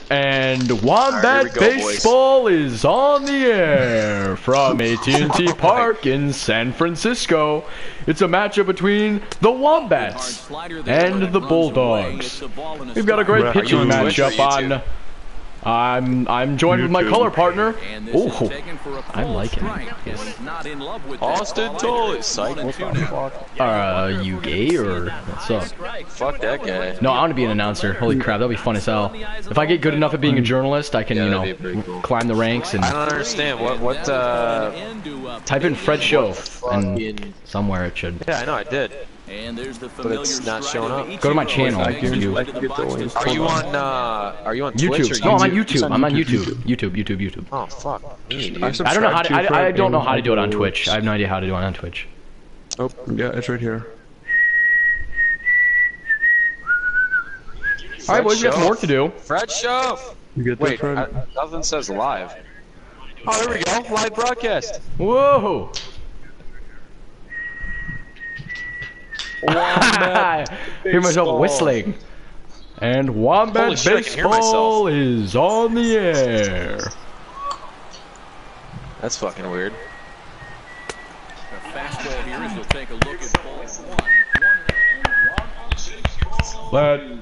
And Wombat Baseball is on the air from AT&T Park in San Francisco. It's a matchup between the Wombats and the Bulldogs. We've got a great pitching matchup on. I'm joined with my color partner. Oh, I like him. Austin Tolley. You gay or what's up? Fuck that guy. No, I want to be an announcer. Holy crap, that'll be fun as hell. If I get good enough at being a journalist, I can, you know, climb the ranks and. I don't understand what. Type in Fred Show and somewhere it should. Yeah, I know I did. But it's not showing up. Go to my channel. Are you on Twitch YouTube? No, I'm on YouTube. I'm on YouTube. YouTube. Oh fuck me, dude. I don't know how to. I don't know how to do it on Twitch. I have no idea how to do it on Twitch. Oh, yeah, it's right here. All right, boys, we got some work to do. Fred Show. You get that, Fred? Nothing says live. Oh, there we go. Live broadcast. Whoa. Hear myself whistling. And Wombat Baseball is on the air. That's fucking weird. The fastball here is we'll take a look at ball one.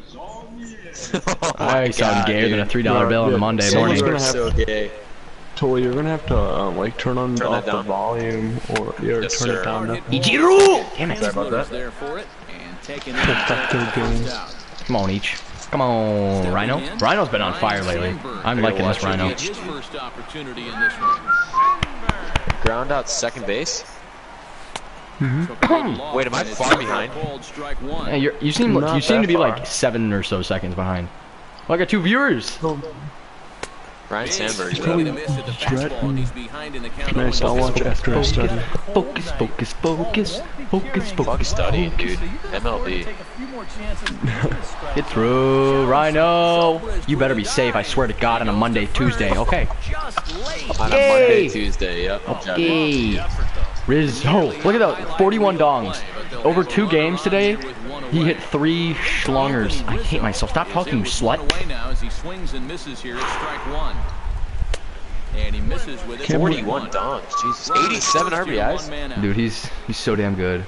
I sound gayer than a $3 bill on a Monday morning. So gay. Totally, you're gonna have to like turn off the volume or turn it down. Ichiru! Damn it! Sorry about that. There for it and taking Come on, Each. Come on, Rhino. Rhino's been on fire lately. I'm liking this Rhino. his first opportunity in this one. Ground out second base. Wait, am I far behind? Hey, you seem to be like 7 or so seconds behind. Oh, I got 2 viewers. Ryan Sandberg. Nice, I'll watch it after I study. Focus. Fuck studying, dude. MLB. Get through, Rhino. You better be safe, I swear to God, on a Monday, Tuesday. Okay. On a Monday, Tuesday, yep. Okay. Rizzo. Look at that, 41 dongs. Over 2 games today, he hit 3 schlongers. I hate myself. Stop talking, you slut. And he misses with it. 41 dongs. Jesus. 87 RBIs. Dude, he's so damn good.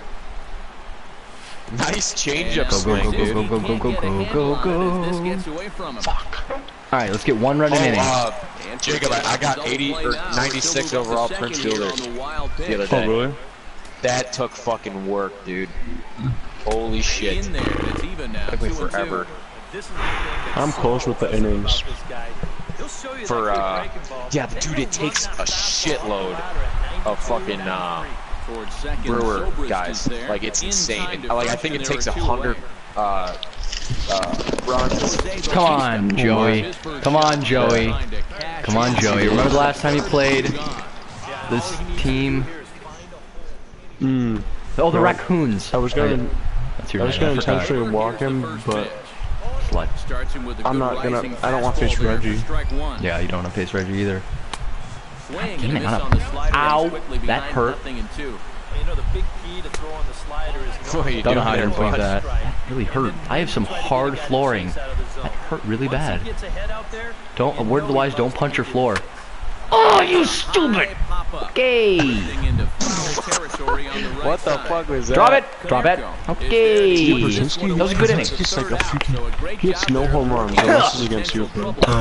Nice changeup swing, dude. Go. Fuck. All right, let's get 1 run in inning. Jacob, I got 80 or 96 overall Prince Fielder the other day. Oh, really? That took fucking work, dude. Holy shit. Took me forever. I'm close with the innings. For, yeah, dude, it takes a shitload of fucking, Brewer guys. Like, it's insane. Like, I think it takes 100, runs. Come on, Joey. Come on, Joey. Remember the last time you played this team? Oh, the Raccoons. I was gonna intentionally walk him, but I'm not gonna. I don't want to face Reggie. Yeah, you don't want to face Reggie either. Damn it, ow, that hurt. Don't know how to influence that. That really hurt. I have some hard flooring. That hurt really bad. Don't, a word of the wise, don't punch your floor. Oh, you stupid! Okay. What the fuck was that? Drop it. Okay. That was a good inning. He's like a freaking. He hits no home runs unless it's against you.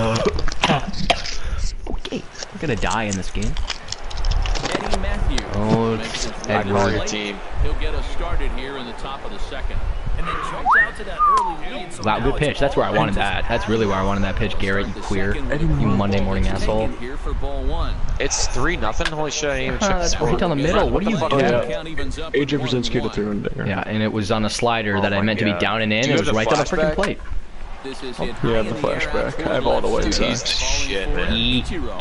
Okay. I'm gonna die in this game. Eddie Matthews. Oh, it's Edward. Your team. He'll get us started here in the top of the second. And then jumps out to that early lead. Wow, good pitch. That's where I wanted that. That's really where I wanted that pitch, Garrett, you queer. You Monday morning asshole. It's 3-0. Holy shit, I didn't even check the That's score. right down the middle. What are you doing? AJ Brzezinski to 3-1 Yeah, and it was on a slider that I meant to be down and in. It was right on the freaking plate. Yeah, the flashback. I have all the way Dude, he's the shit, man.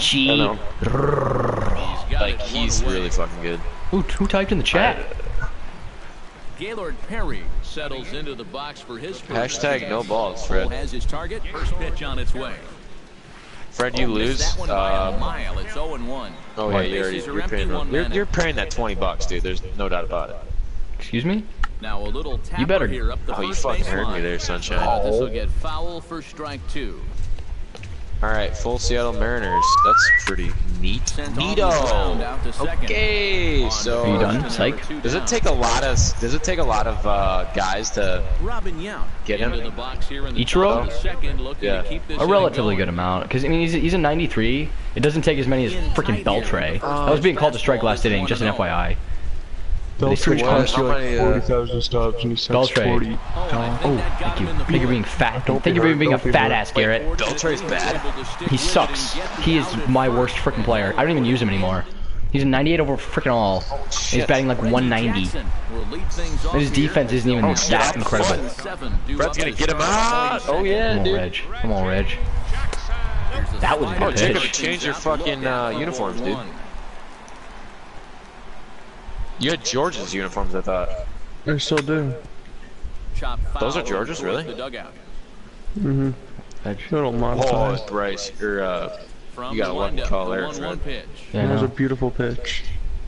Like, he's really fucking good. Who typed in the chat? Gaylord Perry settles into the box for his first. Hashtag no balls, Fred. Has his target. First pitch on its way. Fred, you lose. It's 0-1. Oh yeah, you're paying that $20, dude. There's no doubt about it. Excuse me? Now a little You better. here up the Oh, you fucking heard me there, sunshine. This will get foul for strike 2. All right, full Seattle Mariners. That's pretty neat. Neato. Okay, so Are you done? Psych. Does it take a lot of guys to get him? Ichiro? Yeah. A relatively good amount, because I mean he's a 93. It doesn't take as many as freaking Beltray. I was being called to strike last inning, just an FYI. Beltray costs you like 40,000 stops and he sucks 40. Oh, thank you. Thank you for being fat. Thank you for being a fat ass, Garrett. Beltray's bad. He sucks. He is my worst freaking player. I don't even use him anymore. He's a 98 over freaking all. He's batting like 190. And his defense isn't even that incredible. Brett's gonna get him out. Oh yeah, Come on, dude. Reg. Come on, Reg. That was a good Jacob, pitch. change your fucking uniforms, dude. You had George's uniforms, I thought. I still do. Those are George's, really? Mm-hmm. Little Oh, montage. Bryce, you got a one call there, Fred. Yeah, That was a no. beautiful pitch.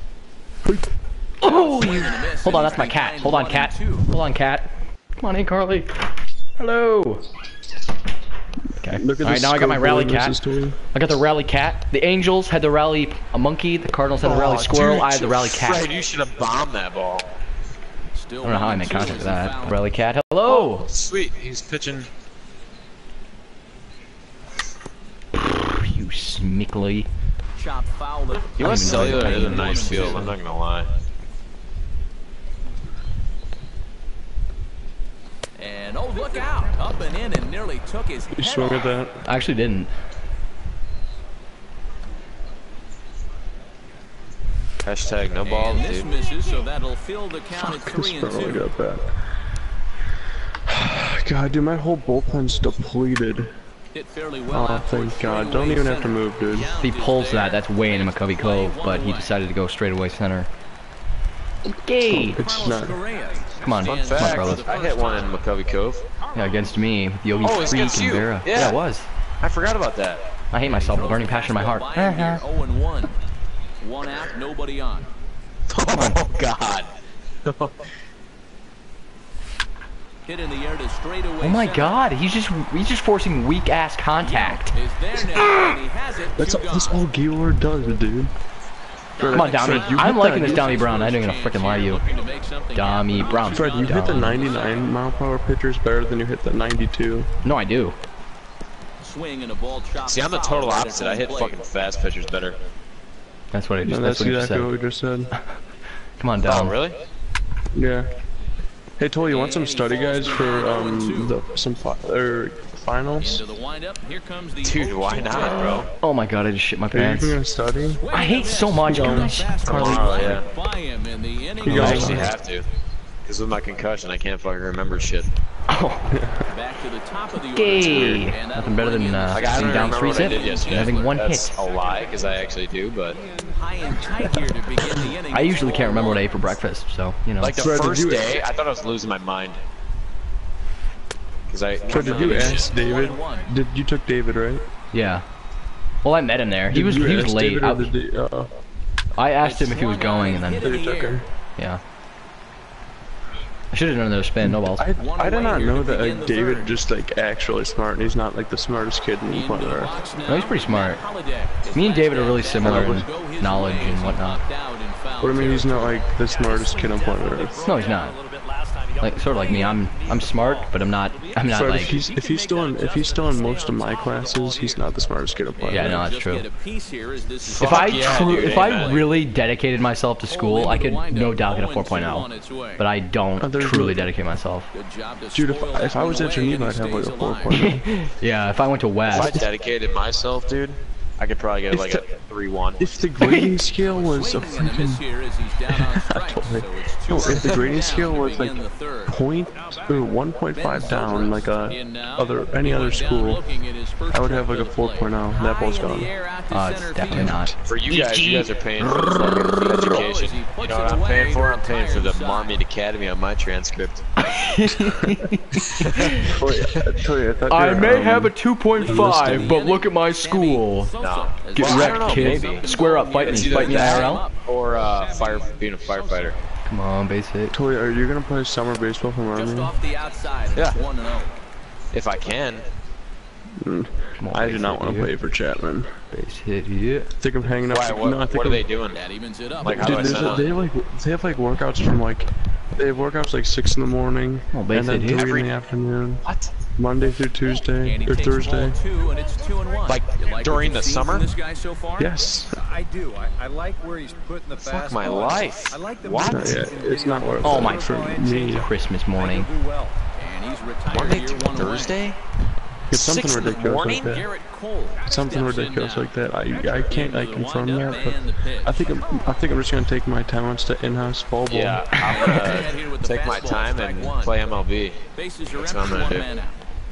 Oh, hold on, that's my cat. Hold on, cat. Hold on, cat. Come on in, Carly. Hello. Okay. Look at All right, this now I got my rally cat. Mrs. Toy. I got the rally cat. The Angels had the rally a monkey. The Cardinals had the rally squirrel. Dude, I had the rally cat. Fred, you should have bombed that ball. I don't know how I made contact with that. Rally cat. Hello. Sweet, he's pitching. You smickly. US Cellular is a nice field, I'm not gonna lie. And oh, look out! Up and in and nearly took his head You swung at that. I actually didn't. Hashtag no balls, And this dude. misses, so that'll fill the count at This 3 and barely 2. got that. God, dude, my whole bullpen's depleted. Hit fairly well Oh, out towards thank God. straightaway Don't even have to center. move, dude. If he pulls that, that's way into McCovey Cove, but he decided to go straight away center. Okay. It's not. Come on, Fun come on, fact, brother. I hit one in McCovey Cove. Yeah, against me, with Yogi Oh, it's Freak against and you. Vera. Yeah. It was. I forgot about that. I hate myself, the burning passion in my heart. 0-1. One out, nobody on. Oh, God. Hit in the air to straightaway Oh my center. God, he's just forcing weak ass contact. Is there now, and he has it. That's Two all gone. Gaylord does, dude. Come on, Dommy. you I'm hit liking that- this Dommy Brown. I ain't gonna freaking lie to you. Looking to make something Dommy happen. Brown. Fred, you hit the Dommy. 99 mile per hour pitchers better than you hit the 92. No, I do. Swing and a ball chopped See, I'm the foul total right at opposite. I home hit plate. fucking fast pitchers better. That's what I just. And That's that's what I just exactly what said. we just said. Come on, Oh, Dom. really? Yeah. Hey, Toy, you want some study guides for finals? Into the windup. Here comes the Dude, why not, bro? Oh my God, I just shit my Are you pants. even gonna study? I hate so much, guys. Carly. Tomorrow, yeah. by him in the inning. You I guys- actually have to. Because with my concussion, I can't fucking remember shit. Oh, Back to the top of the order. gay. And that'll Nothing better than bring in Like, I being don't down remember 3 what I did zip yesterday. and having but one that's hit. a lie, because I actually do, but... high and tight here to begin the inning. I usually can't remember what I ate for breakfast, so you know. Like, the Fred, did first you- day, I thought I was losing my mind. Because I... So did you ask David? You took David, right? Yeah. Well, I met him there. He was Did you ask late. David, or did you, I asked him if he was going, and then you took him? yeah. I should have done another spin. No balls. I did not know that David just like actually smart, and he's not like the smartest kid in the planet Earth. No, he's pretty smart. Me and David are really similar in knowledge and whatnot. What I mean, he's not like the smartest kid on planet Earth. No, he's not. Like sort of like me. I'm smart, but I'm not Fred, like. if he's still in most of my classes, he's not the smartest kid on planet Yeah, Earth. no, that's true. If If I really dedicated myself to school, I could no doubt get a 4.0. But I don't there's truly no- dedicate myself. Dude, if I was at Geneva, I'd have like a 4.0. Yeah, if I went to If I West. dedicated myself, dude, I could probably get like a 3-1. If the grading scale was a freaking no, if the grading scale was like 1.5 down, like any other school, I would have like a 4.0. That ball's gone. It's definitely not. For you guys are paying for the fucking education. You know what I'm paying for? I'm paying for the Marmite Academy on my transcript. I may have a 2.5, but look at my school. No. Get Well, I wrecked, don't know, kid. maybe. Square up, fight It's me. either Fight me that IRL. Or being a firefighter. Come on, base hit. Toy, are you gonna play summer baseball from Just Army? off the outside. Yeah. It's 1-0. If I can. I do not want to play for Chapman. Base hit here. I think I'm hanging up. Why? What are they doing? Like, how Dude, do I sign up? they have like workouts from like, they have workouts like 6 in the morning, Oh, and base then hit 3 here. in the afternoon. What? Monday through Tuesday or Thursday. Like during the summer? Yes. I do. I like where he's putting the fastball. Fuck my life. I like the What? Yeah, it's not worth Oh it my for me. Christmas morning. do well. And he's retired Monday here, through 1 away. Thursday? It's something 6 in the ridiculous morning? like that. Garrett Cole Something steps in ridiculous now. like that. I can't like confirm that, but And the pitch. I think I'm just gonna take my talents to in-house fall ball. Yeah, I'm gonna take my time and play MLB. Bases are That's empty, what I'm gonna 1 do. man out.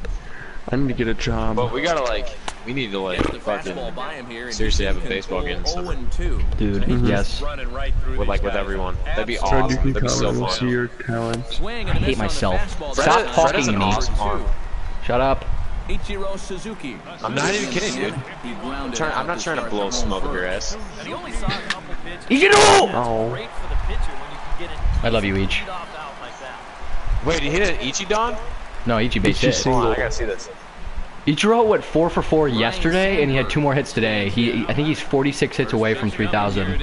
I need to get a job. But we need to like Get the fucking fastball by him here, and seriously he's have a in baseball game this control, summer. 0-2. Dude, yes. Running right through With these with guys. everyone. That'd be Fred, awesome. you can That'd be come so and we'll see fun. your talent. Swing and a I miss hate on the myself. fastball. Stop Fred talking is to an me. awesome arm. Shut up. Ichiro Suzuki. I'm not even kidding, dude. He grounded I'm out not to trying to start blow the smoke home up your first. ass. And he only saw a couple pitches. Ichiro! Oh, Great for the pitcher when you can get it I love you, Ichi. off out like that. Wait, he hit an Ichidon? No, Ichi base hit. Single. Hold on, I gotta see this. Ichiro went 4 for 4 yesterday, and he had 2 more hits today. I think he's 46 hits away from 3,000.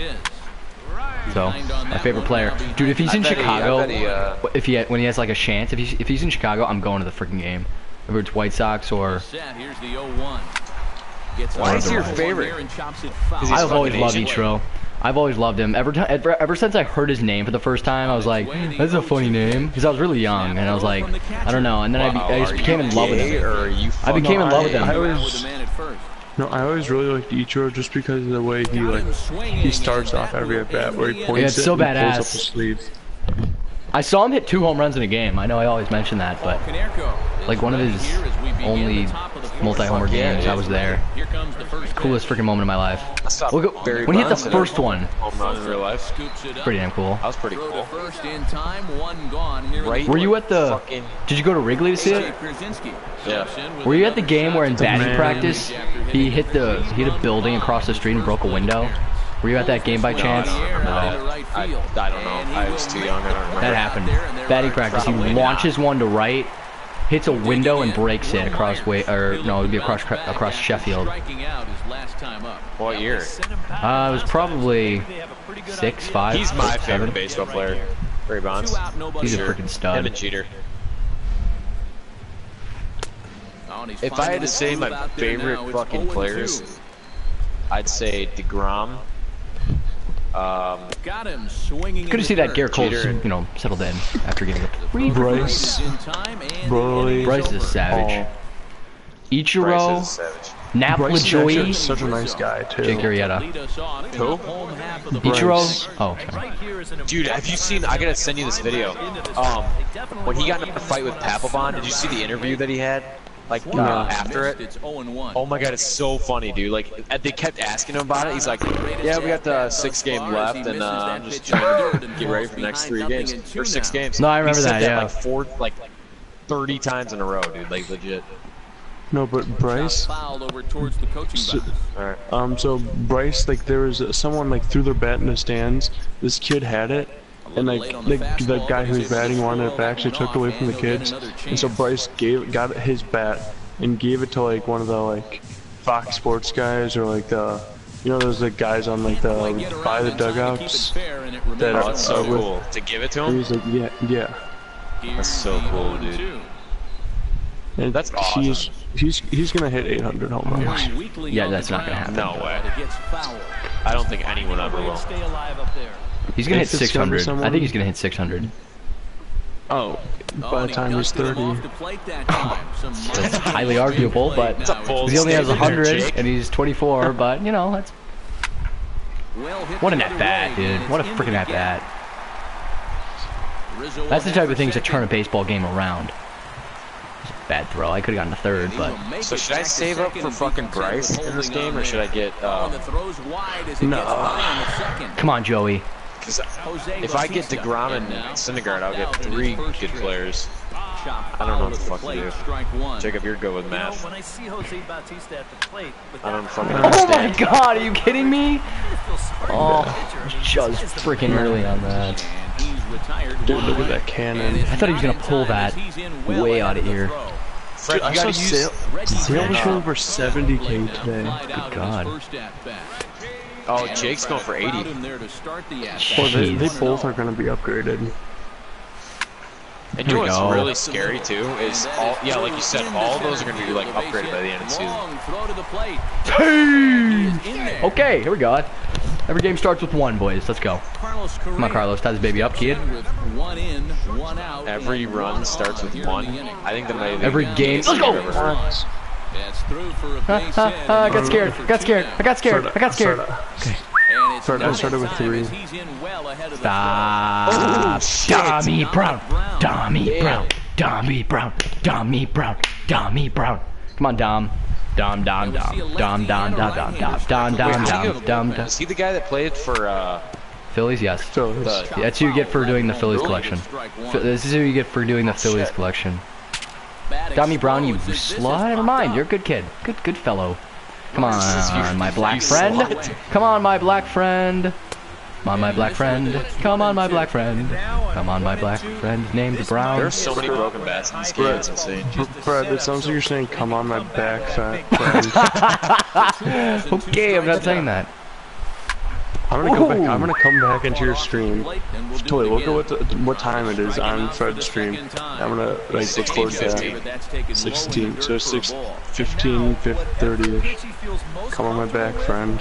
So, my favorite player, dude. If he's in Chicago, when he has like a chance, if he's in Chicago, I'm going to the freaking game. Whether it's White Sox or Set. Here's the 0-1. Gets Why is he your one favorite? there and chops it foul. He's I've always fucking loved Asian. Ichiro. I've always loved him. Ever since I heard his name for the first time, I was like, that's a funny name. Because I was really young, and I was like, I don't know. And then I just became in love with him. I became in love with him. I With always, the man at first. no, I always really liked Ichiro just because of the way he starts off every at bat where he points Yeah, it's it so and pulls badass. up his sleeve. I saw him hit 2 home runs in a game. I know I always mention that, but like one of his only multi-homer games, I was there. Here comes the first Coolest freaking moment of my life. I saw Look at, Barry when he hit the Bonds first one, home run in real life. scoops it up. pretty damn cool. That was pretty Throw to cool. first in time, 1 gone. Here Right. Were you at the? Fucking Did you go to Wrigley to see it? Yeah. Were you at the game where in batting Man. practice he hit a building across the street and broke a window? Were you at that game by chance? I don't know. I was too young. I don't remember. That happened. Batting practice. He Probably launches one to right, hits a window and breaks it across it'd be across Sheffield. What year? It was probably 6, 5, He's my 6, favorite 7. baseball player. Barry Bonds. He's a Sure. freaking Him stud. and Jeter. If I had to say my favorite fucking players, I'd say DeGrom. Got him swinging. Good to see that Garrett Cole, Jeter. settled in after getting the Bryce, Burley, Bryce is savage. Bryce is Ichiro, savage. Nap Bryce is actually LaJoie, such a nice guy too. Jake Arrieta. Who? Ichiro. Oh, sorry. Dude, have you seen? I gotta send you this video. When he got in a fight with Papelbon, did you see the interview that he had? Like after it? It's 0-1. Oh my god, it's so funny, dude. Like they kept asking him about it. He's like, "Yeah, we got the 6 game left, and I'm just trying to get ready for the next 3 games or 6 games." No, I remember he said that, yeah. like 30 times in a row, dude. Like legit. No, but Bryce. Fouled over towards the coaching box. All right. So Bryce, like there was someone like threw their bat in the stands. This kid had it, and like the guy who was batting wanted it back, so he took it away from the kids. And so Bryce got his bat and gave it to like one of the like Fox Sports guys or like those like guys on like the by the dugouts. That Oh, that's so with- cool. To give it to And him? he's like, yeah. That's so cool, dude. And That's awesome. He's gonna hit 800 home runs. Yeah, that's not gonna happen. No way. I don't think anyone ever will. Stay alive up there. He's gonna hit If it's gonna be 600. I someone- think he's gonna hit 600. Oh, by the time he's 30. That's highly arguable, but It's a bold he only has statement there, 100 Jake. and he's 24. But that's what an at bat, dude. What a freaking at bat. That's the type of things that turn a baseball game around. It's a bad throw. I could have gotten a third, but So should I save up for fucking Bryce in this game, or should I get? No. come on, Joey. Because if I get DeGrom and Syndergaard, I'll get 3 good players. I don't know what the fuck to do. Jacob, you're good with math. When I see Jose Bautista at the plate with I don't fucking Oh my understand. God, are you kidding me? oh, Just freaking early on that. Dude, look at that cannon. I thought he was gonna pull that way out of here. Fred, I you saw gotta use... Sale was going for 70K today. Good God. Oh, Jake's going for 80. Well, they both are going to be upgraded. And you know what's really scary too is all, yeah, like you said, all those are going to be like upgraded by the end of the season. Okay, here we go. Every game starts with one, boys. Let's go. Come on, Carlos. Tie this baby up, kid. Every run starts with one. I think that might be Every game. Let's go. I got scared. I got scared. I got scared. I got scared. Okay. I started with 3. Stop. Dummy Brown. Dummy Brown. Dummy Brown. Dummy Brown. Dummy Brown. Come on, Dom. Dom. Is he the guy that played for Phillies? Yes. Phillies. That's who you get for doing the Phillies collection. This is who you get for doing the Phillies collection. Dummy Brown, you slut. Never mind. You're a good kid. Good fellow. Come on, my black friend. Come on, my black friend. Come on, my black friend. Come on, my black friend. Come on, my black friend named Brown. There's so many broken bats in this game. It's insane. Brad, it sounds like you're saying, "Come on, my back, fat friend." Okay, I'm not saying that. I'm gonna go back. I'm gonna come back into your stream. Totally, look at what time it is on Fred's stream. I'm gonna like record that. 16. So 6:15, 30ish. Come on, my back, friend.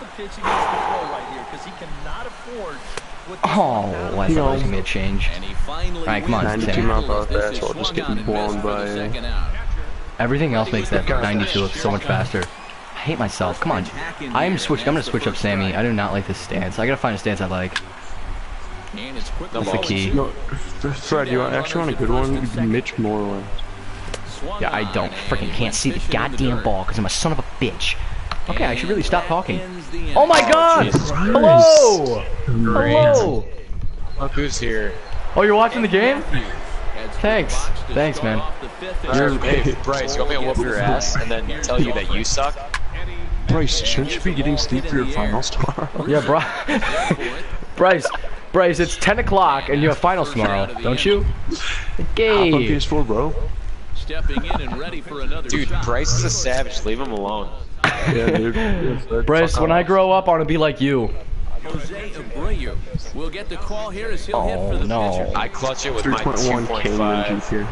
Oh, I thought it was gonna be a change. Alright, come on. 92 mile-per-hour fastball, just getting blown by. Everything else makes that 92 look so much faster. I hate myself. Come on. I'm gonna switch up Sammy. I do not like this stance. I gotta find a stance I like. That's the key. No, Fred, you actually want a good one? Mitch Moreland. Yeah, I don't freaking can't see the goddamn ball because I'm a son of a bitch. Okay, I should really stop talking. Oh my God! Hello! Hello! Look who's here. Oh, you're watching the game? Thanks. Thanks, man. Hey, Bryce, you want me to whoop your ass and then tell you that you suck? Bryce, shouldn't you be getting sleep for your finals tomorrow? Yeah, Bryce, it's 10 o'clock and you have finals tomorrow, don't you? Okay. Hop on PS4, bro. Dude, Bryce is a savage. Leave him alone. Yeah, dude. Bryce, when I grow up, I want to be like you. Jose Abreu will get the call here as he'll hit for the pitcher. I clutch it with my 3.1 K 2.5. here.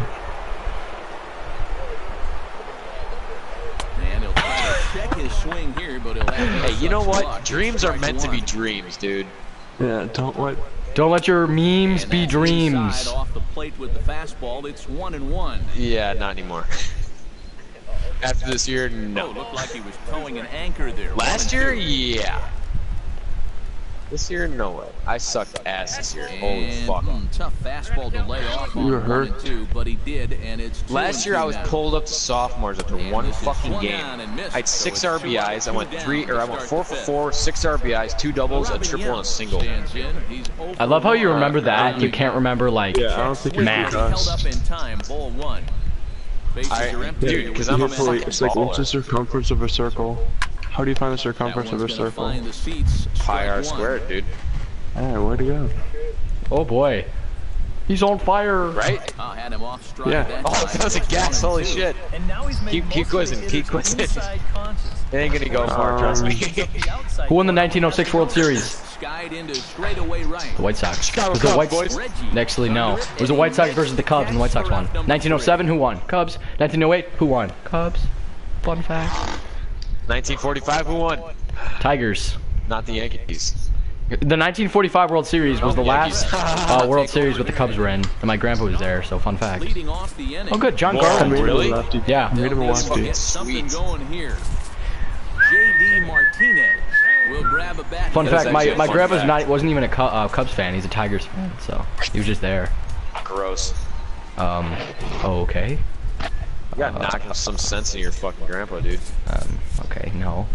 And he'll try to check his swing here, but he'll have Hey, you know what? Dreams are meant to be dreams, dude. Yeah, don't let your memes be dreams. Off the plate with the fastball, it's 1-1. Yeah, not anymore. After this year, no. Looked like he was towing an anchor there. Last year, yeah. This year, no way. I sucked ass this year. Holy fuck. Tough fastball to lay off on You were hurt. 1-2, but he did, and it's Last year, I was pulled up to sophomores after one fucking game. I had 6 RBIs. I went 4 for 4, 6 RBIs, 2 doubles, a triple, and a single. I love how you remember that and you can't remember, like, Yeah, I don't think math. held up in time, ball 1. Dude, because I'm a fucking It's like, what's the baller. circumference of a circle? How do you find the circumference of a circle? Pi r squared, dude. Alright, where'd he go? Oh boy. He's on fire. Right? Had him off strike Yeah. that Oh, time. that was a gas. Holy shit. And now he's made Keep quizzing, keep quizzing. It ain't gonna go far, trust me. Who won the 1906 World Series? Skied into straightaway right. The White Sox. Chicago Was the Cubs, White boys. Actually, no. It was the White Sox versus the Cubs, and the White Sox won. 1907, who won? Cubs. 1908, who won? Cubs. Fun fact. 1945, who won? Tigers. Not the Yankees. The 1945 World Series was the last World Series that the Cubs were in, and my grandpa was there, so fun fact. Leading off the inning. Oh good, John Whoa, Garland. really? Yeah. Made him a lefty. Get something going here. J.D. Martinez will grab a bat. Fun That is fact, my actually a fun grandpa's fact. wasn't even a Cubs fan, he's a Tigers fan, so he was just there. Gross. Okay. You gotta knock some sense in your fucking grandpa, dude. Okay, no.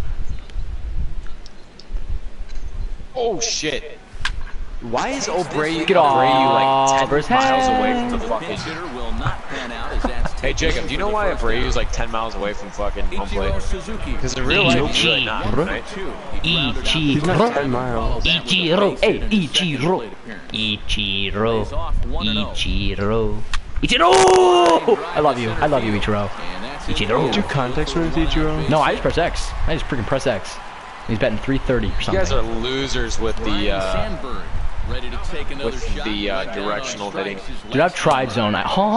Oh shit. Why is Abreu Get off like 10 his miles head. away from the fucking... Hitter will not pan out as that's Hey Jacob, do you know why Abreu is like 10 miles away from fucking home plate? Ichiro Suzuki. Because in real life, he's really not, right? He's not 10 miles. Ichiro. Hey, Ichiro. Ichiro. Ichiro. Ichiro! I love you. I love you, Ichiro. Ichiro. Did you context with Ichiro? No, I just press X. I just freaking press X. He's betting 330 or something. You guys are losers with the ready to take another shot. directional hitting. Dude, I've tried zone.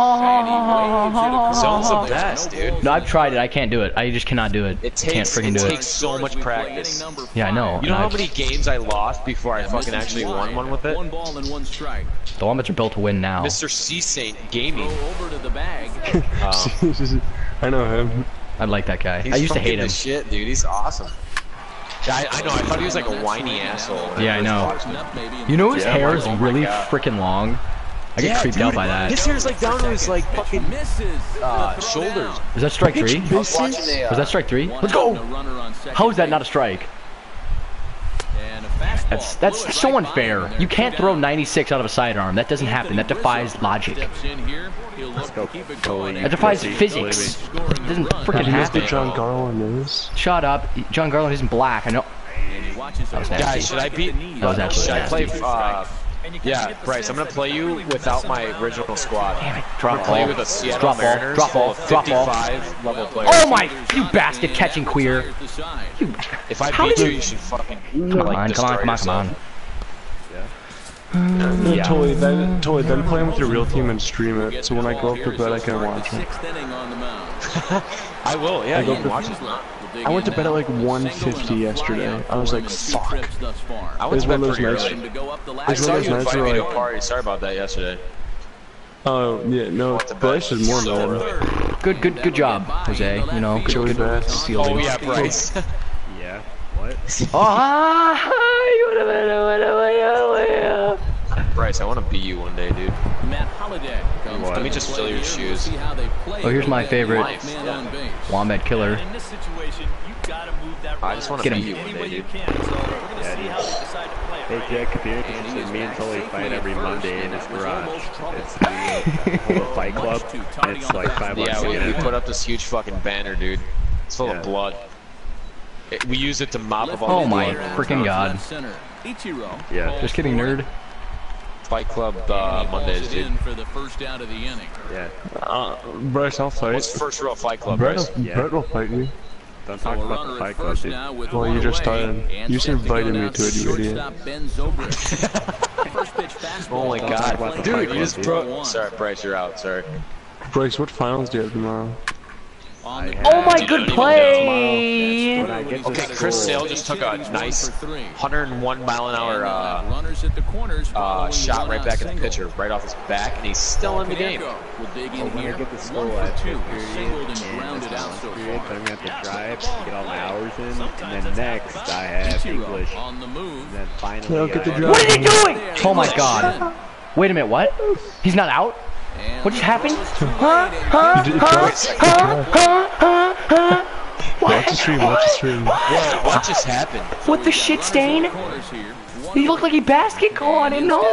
Zone's the best, dude. No, I've tried it. I can't do it. I just cannot do it. It Can't freaking do takes so much practice. Yeah, I know. You know how many games I lost before I fucking actually won one with it? One ball and one strike. The Wombats are built to win now. Mr. C Saint Gaming. Over to the bag. I know him. I like that guy. He's I used to hate fucking him. the shit, dude. He's awesome. Yeah, I know. I thought he was like a whiny asshole. Yeah, I know. You know his hair is really freaking long. I get creeped out by that. His hair's like down to his like fucking shoulders. Is that strike 3? Was Was that strike 3? Let's go! How is that not a strike? That's so unfair. You can't throw 96 out of a sidearm. That doesn't happen. That defies logic. That defies physics. It doesn't freaking happen. John Garland is. Shut up. John Garland isn't black. I know. That was Guys, nasty. should I beat? That was absolutely Should I nasty. play? Yeah, Bryce. I'm gonna play you without my original squad. Damn it. I'm Drop gonna play ball. with a Seattle Drop ball. Mariners Drop ball. full of Drop ball. 55 level players. Oh my! You bastard catching queer. You, If I how beat did you, you should fucking Come on, come on, come on, come on. Totally. Then play with your real team and stream it. So when I go up to bed, I can watch it. I will. Yeah, you can watch it. I went to bed at like 1:50 yesterday. I was like, fuck. I went to bed pretty nights. early. I It's saw one of you those nights invite me where to a like, party. Sorry about that yesterday. oh yeah, no, Bryce is more So mad. early. Good job, Jose. You know, Joey good Bats. fielding. Oh yeah, Bryce. Yeah, what? Bryce, I want to beat you one day, dude. Matt Holliday comes Let me just fill your shoes. See how they play Oh, here's my favorite Life. man on base. Wombat killer. In this situation, you gotta move that I just want Get to him. beat you one any day, way you dude. can. So we're gonna see how they decide to play it. Hey Jack, if you're interested, me and Tully fight every Monday in his garage. It's the Holo Fight Club. And it's like $5 Yeah, a we minute. put up this huge fucking banner, dude. It's full Yeah. of blood. We use it to mop up all Oh the my blood. freaking god. Yeah. Just kidding, nerd. Fight Club Mondays, dude. For the first out of the inning. Yeah. Bryce, I'll fight. What's the first real Fight Club, Brett Bryce? will fight you. Don't talk about the Fight Club, dude. Well, you just started. You just invited me to it, you idiot. Oh my about god. the Dude, Fight you just Club, broke. Sorry, Bryce, you're out. Sorry. Bryce, what finals do you have tomorrow? Oh my good play! When I get to Okay, school, Chris Sale just took a nice 101 mile an hour runners at the corners shot right back at the pitcher, right off his back, and he's still in the game. Will dig in when here. I get to school 1 at for 2. fifth period Singled and and grounded this out so period, far. so I'm gonna have to drive, get all my hours in, and then next I have English, On the move. and then finally Yeah, get the I job. What is he doing? Oh my god. Wait a minute, what? He's not out? What just happened? Watch the stream, watch the stream. What just happened? What the shit stain? Corners here. He looked like he basket caught it. No,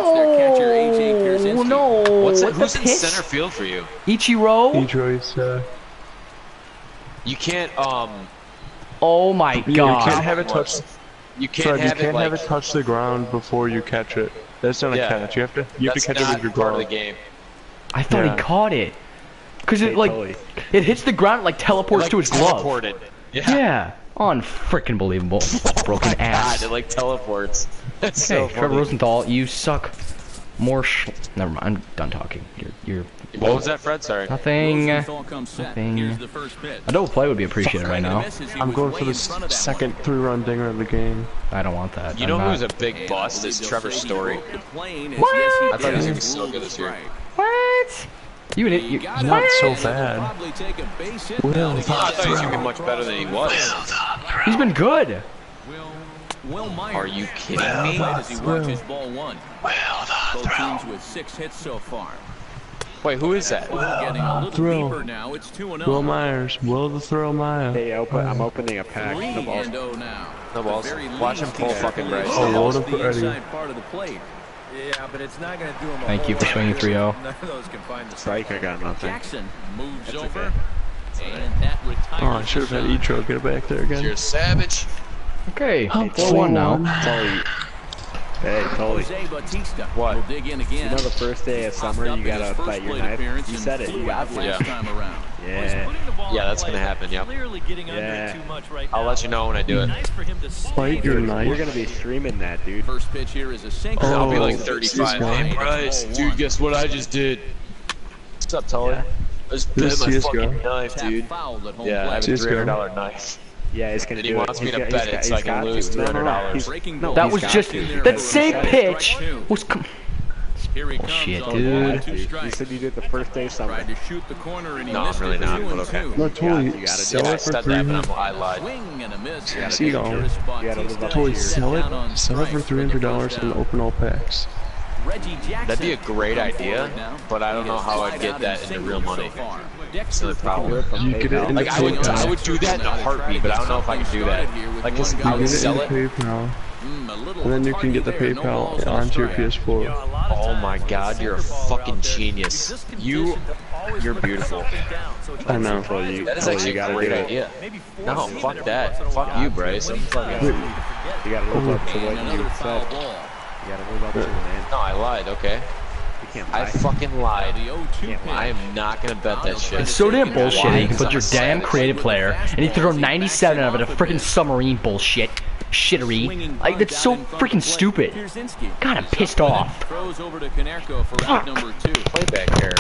no. Who's What the in piss? center field for you? Ichiro? Detroit's, You can't Oh my you can't god. have it touch. you can't Fred, you have it can't have like it touch the ground before you catch it. That's not a Yeah. catch. You have to that's catch it not with your part of the glove. game. I thought Yeah. he caught it. Cause it Hey, like, Tully. it hits the ground, it like teleports Like to his glove. teleported. Yeah. Yeah. Unfreaking believable. Broken God, ass. it like teleports. That's so Hey, Trevor funny. Rosenthal, you suck. More Never mind, I'm done talking. You're What was that, Fred? Sorry. nothing. Rosenthal comes set. Nothing. Here's the first pitch. A double play would be appreciated right now. I'm going for the second 3-run dinger of the game. I don't want that. You know who's a big bust is Trevor Story. What? I thought he was gonna be so good this year. What? You an idiot. Not so bad. Will I thought he was gonna be much better than he was. He's been good. Will Myers. Are you kidding me? As he watches ball one. Both teams with 6 hits so far. Wait, who is that? Getting a little Thrill. deeper now. It's 2-0. Will Myers, Will the Thrill Myers. Hey, I'm opening a pack. No balls. 3-0 now. No balls. Very Watch him lean pull pitcher. fucking Bryce. Oh, load him The for Eddie. inside part of the plate. Yeah, but it's not gonna do him a Thank you whole for lot. swinging 3-0. None of those can find the Strike, I got nothing. Jackson moves over. okay. And that retires. Oh, I should have had Etro get it back there again. You're a savage. Okay, 4-1 now. Tully, Hey, Tully. Jose Bautista What? will dig in again. You know the first day of summer, you gotta bite your knife? You said it, you got to. last time around. Yeah. Yeah, that's gonna happen, yep. Yeah. I'll let you know when I do it. Bite your We're knife. gonna be streaming that, dude. First pitch here is a sinker. Oh, I'll be like this 35. guy. Hey, Bryce, dude, guess what I just did? What's up, Tully? Yeah. I just This bit my CS:GO. fucking knife, Tap dude. fouled at home Yeah, I have a plate. CS:GO. $300 knife. Yeah, he's gonna And do he it. wants me He's to got- bet he's it got- so I he's can got lose to. No, no, no. $300. He's- Breaking no, ball. That he's was got just to. that same pitch Two. was. Here he comes Bullshit, on dude. ball, two You strikes. said you did it the first day of summer. Tried to shoot the corner and he No, missed I'm really it for not, 2 but and okay. 2. No, totally. You gotta Sell Yeah, I it for said that, but 300. I lied. Swing and a miss. gotta See, no. You gotta live up Totally to sell Down on it. Sell it for strikes with the $300 first and down. open all packs. Reggie Jackson That'd be a great come idea, forward now. but I don't He know has how I'd flied get out that in into singles real money. so far. That's the Do problem. it from You get it PayPal. in Like, I would PayPal. do that in a heartbeat, but I don't know if I can do that. Like, 'cause I You would get it sell into it. PayPal, A little and then you can get the target there. No balls PayPal on onto your strike. PS4. Oh my god, you're a fucking genius. You're beautiful. I know. That is actually a great idea. No, fuck that. Fuck you, Bryce. I'm fucking... You gotta live up to And what another you foul said. ball. You gotta live up to it, man. No, I lied, okay? You can't I lie. fucking lied. The 0-2 pitch. I am not gonna bet that shit. It's so damn bullshit. You can Because put I'm your a damn savage. creative player and you throw 97 out of it a freaking submarine bullshit. Shittery. Like, that's so freaking stupid. God, I'm pissed off. Throws over to Konerko for round number 2. Playback error.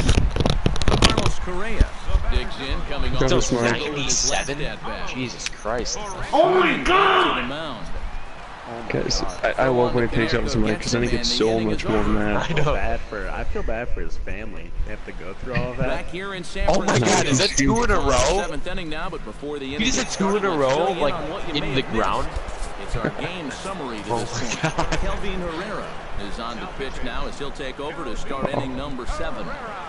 Carlos Correa digs in, coming off That the was single smart. in his last 97? at-bat. Jesus Christ. Oh my To god! the mound. Guys, I love when he takes out somebody because then he gets so much more than that. I know. I feel bad for his family. They have to go through all of that. Back here in San Oh my Francisco. god, is that 2 in a row? Seventh inning now, but before the inning He just gets had 2 in a started, let's row, fill you like, on what you in may the have ground? missed. It's our game summary to Oh this my point. God. Kelvin Herrera is on the pitch now as he'll take over to start inning number 7.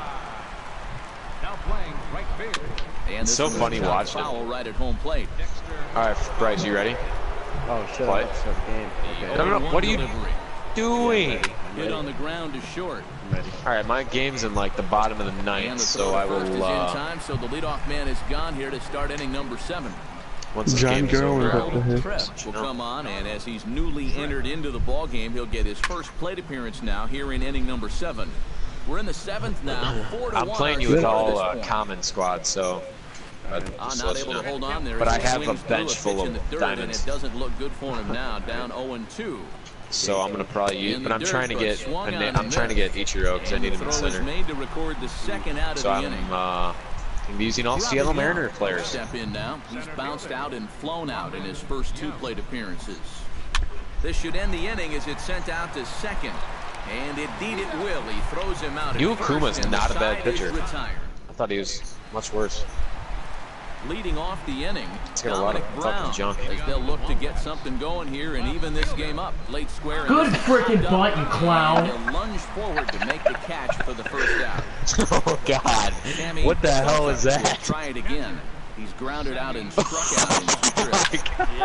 And It's this so one is funny a watching foul right at home plate. Alright, Bryce, you ready? Oh shit! What? That's the game. Okay. No, no, no, what are you Delivery. doing? Hit on the ground is short. I'm ready. Alright, my game's in like the bottom of the And ninth, the so throw I to first is will, in time, so the leadoff man is gone here to start inning number 7. once this John game is Garland over, up the I'll hits. Trev will come on, and as he's newly entered into the ball game, he'll get his first plate appearance now here in inning number 7. We're in the 7th now. 4-1. I'm playing you our with score at all this point. common squad, so just Not let you able to know. hold on there. But I He have a swings through bench full pitch of in the third, diamonds. And it doesn't look good for him now. Down 0-2. So I'm gonna probably use, In but the I'm trying to dirt, get, but swung on and I'm trying to get Ichiro because I And need the him in throw is center. made to record the second out of So the inning. I'm using all Robbie Seattle Young Mariner will players. Step in now. He's bounced out and flown out in his first 2 plate appearances. This should end the inning as it's sent out to second. And indeed it will. He throws him out. Yu at Akuma's first, and not the a bad side is pitcher. retired. I thought he was much worse. Leading off the inning, He's got a lot of Dominic fucking Brown, junk. as they'll look to get something going here and even this game up. Late square. Good and this is frickin' done. butt, you clown. And he'll lunge forward to make the catch for the first out. Oh God! Sammy What the hell is Sosa will that? Try it again. He's grounded out and struck out in 2 trips.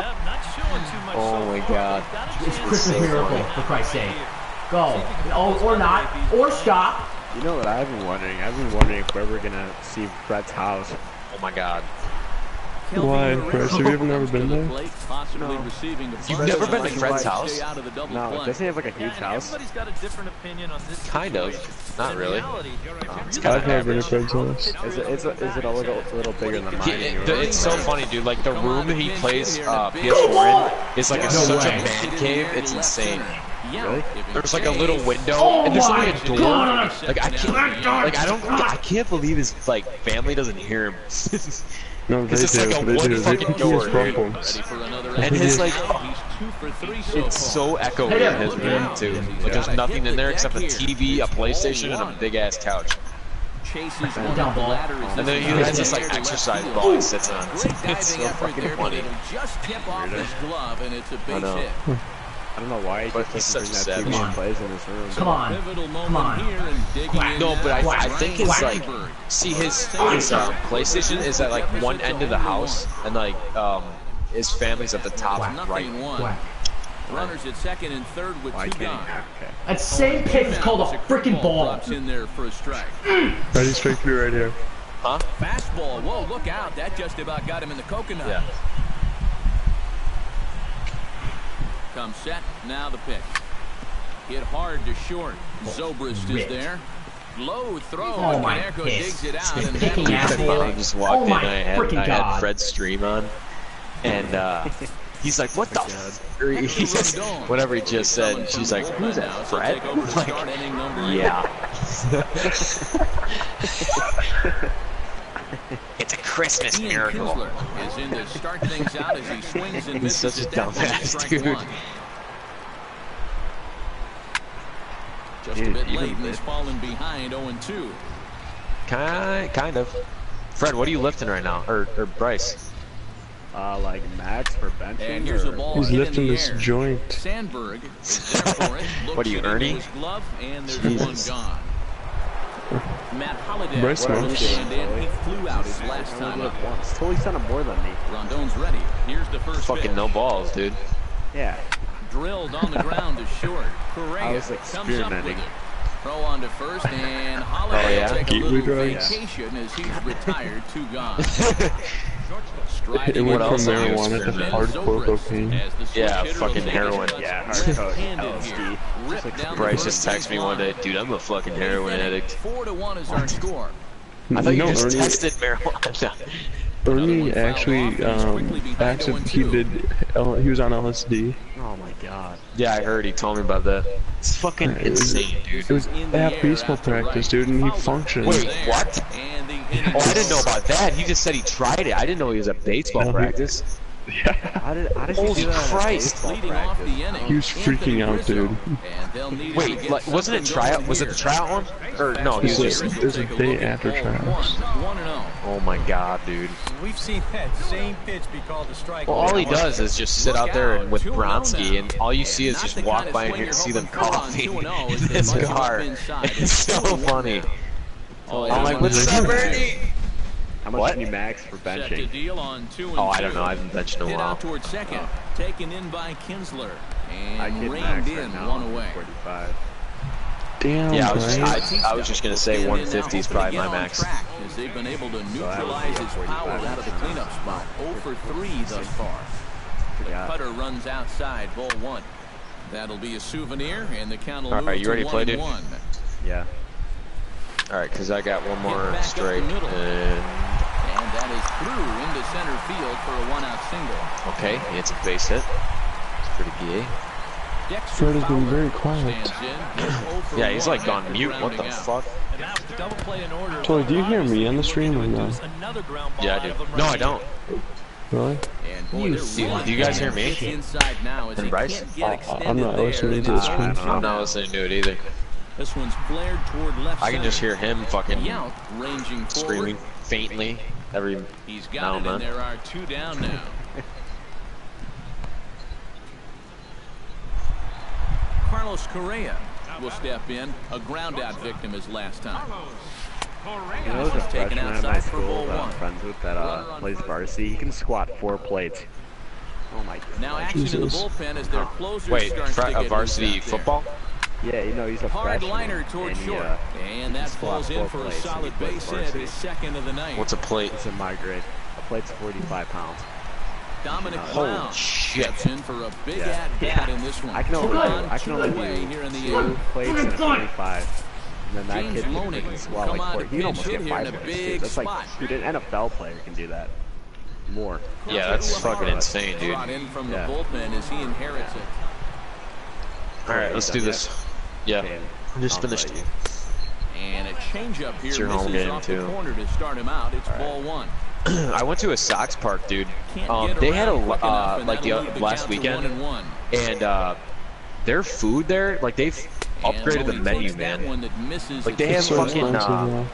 Oh my God! It's Christmas miracle, for Christ's sake. Go. Oh, or not. Or stop. You know what I've been wondering? I've been wondering if we're ever gonna see Brett's house. Oh my God! Why, Chris? Have you ever never been there? No. You've never been to Fred's house? No, doesn't he have like a huge house? Everybody's got a different opinion on this. Kind of. situation. Not really. It's kinda I've never been to Fred's house. Is it a little bigger than mine? It's so funny, dude. Like the room he plays PS4 in is like such a man cave. It's insane. Really? There's like a little window, Oh and there's my like a door. God. Like I can't believe his like family doesn't hear him. No, they It's just do. like a They one do. They fucking he has door, problems. And his like, He's 2 for 3 so it's so echoey Hey, in his room too. Like there's nothing in there except a TV, a PlayStation, and a big ass couch. Chases one Down of the ball. ladders. And then he has this like exercise ball he sits on. Great It's diving so effort fucking there, but funny. it'll just tip off his glove, and it's a base know. hit. I don't know why he But just he's doesn't such a bring that TV savage. and plays in his room. Come on. Pivotal Come moment on. here and digging in No, but now. I think it's like, Ryan see his PlayStation is at like one end of the house, and like his family's at the top right. Nothing one. Whack. Runners at second and third with Why 2 can't gone. he? Okay. That same pitch is called a freaking ball. Drops in there for a strike. Ready, straight through right here. Huh? Fastball. Whoa, look out. That just about got him in the coconut. Yeah. Comes set. Now the pitch. Hit hard to short. Zobrist is there. Low throw. Oh my Konerko digs it out. And picking asshole. I just walked Oh in. my I freaking had God. Fred's stream on, and he's like, "What the?" He says whatever he just said. And she's like, "Who's that, Fred?" I'm like, yeah. It's a Christmas Ian miracle. Kinsler is in to start things out as he swings and He's misses such a at that one, dumbass, strike dude. one. Just a bit late and he's fallen behind 0-2. Kind of. Fred, what are you lifting right now? Or Bryce? Like max for benching. And here's a ball He's hit lifting in the this air. joint. Sandberg is there for it. What are you, Looks it into Ernie? his glove, and there's Jesus. one gone. Matt Holliday Bryce was knows. stand in. He flew out his last I time only up. lived once. Totally sent him more than me. Rondon's ready. Here's the first Fucking pitch. no balls, dude. Yeah. Drilled on the ground to short. Correa I was comes up with experimenting. it. Throw on to first, and Holliday Oh, yeah? will take a Gateway little drugs. vacation as he's retired. 2 gone. It went What from else are you marijuana to experimenting? hardcore cocaine. Yeah, fucking heroin. Yeah, hardcore LSD. LSD. Bryce just texted me one day, dude, I'm a fucking heroin addict. 4-1 is our score. I thought you No, just Ernie, tested marijuana. Ernie actually, he was on LSD. Oh my god. Yeah, I heard. He told me about that. It's fucking It was- insane, dude. It was at baseball practice, dude, and he functioned. Wait, what? Oh, I didn't know about that. He just said he tried it. I didn't know he was at baseball No, practice. Yeah. How did he Holy do that at Christ. baseball Leading off practice? the inning. He was freaking out, dude. Wait, like, wasn't it tryout? Was it the tryout one? Or no, he was just. It was a day after tryouts. 1-0. Oh my god, dude. We've seen that same pitch be called a strike. Well, all he does is just sit out there and with Bronsky, and all you see is just walk by and see them coughing in his car. It's so funny. I'm like, what's up, Ernie? How much What? can you max for Set to benching? deal on 2 and Oh, I 2. don't know. I haven't benched in a Hit while. out towards second. Taken in by Kinsler. I And get reined max in right now. 1 away. 45. Damn, Yeah, Bryce. I was just gonna say 150 is probably my max. As they've been able to neutralize his power out of the cleanup spot. 0 for 3 thus far. The cutter runs outside, ball 1. That'll be a souvenir, and the count will All move right, you ready to play, dude? 1-1. Yeah. All right, because I got one more Hit back up straight. the middle. And And that is through into center field for a 1-out single. okay, it's a base hit. It's pretty gay. Dexter Fred has been Fowler very quiet. stands in. He's 0 for Yeah, he's 1 like on after mute. What the grounding out. fuck? And that was double play in order. Totally, do you hear me on the stream or no? Another ground ball Yeah, I out do. of him No, right I don't. Really? And boy, Do you guys hear me? It's inside now as And he Bryce? can't get extended I'm not there. listening to the stream. I'm not listening to it either. This one's flared toward left I can just center. hear him fucking Yount ranging forward. screaming faintly every He's now got and it, and then. there are 2 down now. Carlos Correa will step in. A ground out victim his last time. You know, there's a Taken freshman at my outside for school ball that 1. I'm friends with that plays varsity. He can squat 4 plates. Oh my god. Now action in the Jesus. bullpen as their closer Wait, starts to get loose varsity out there. football? Yeah, you know, he's a Hard freshman. liner toward and he, short. And that squat falls in 4 for a plates and solid he plays base hit, varsity. his second of the night. What's a plate? It's a migrate. A plate's 45 pounds. Dominic Holy Brown shit. steps in for a big Yeah. at-bat in this one. I can only away do here in the 2 end. plates and a 25. And then that James kid can Loney freaking squat come like on 4. to He can almost pinch get hit here in 5 a plates, big dude. That's like, spot. dude, an NFL player can do that. More. Yeah, that's fucking insane, dude. Brought in from Yeah. the bullpen as he inherits it. All right, let's do this. Yeah, Okay. I'm just I'll finished. fight you. And a changeup here It's your home misses game, off too. the corner to start him out. It's ball 1. I went to a Sox park, dude. Can't get They had around quick enough, a and like that'll the leave last count to weekend, 1-1. and their food there, like they've And upgraded the Loney menu, takes that man. one that misses Like, they its have So first fucking, expensive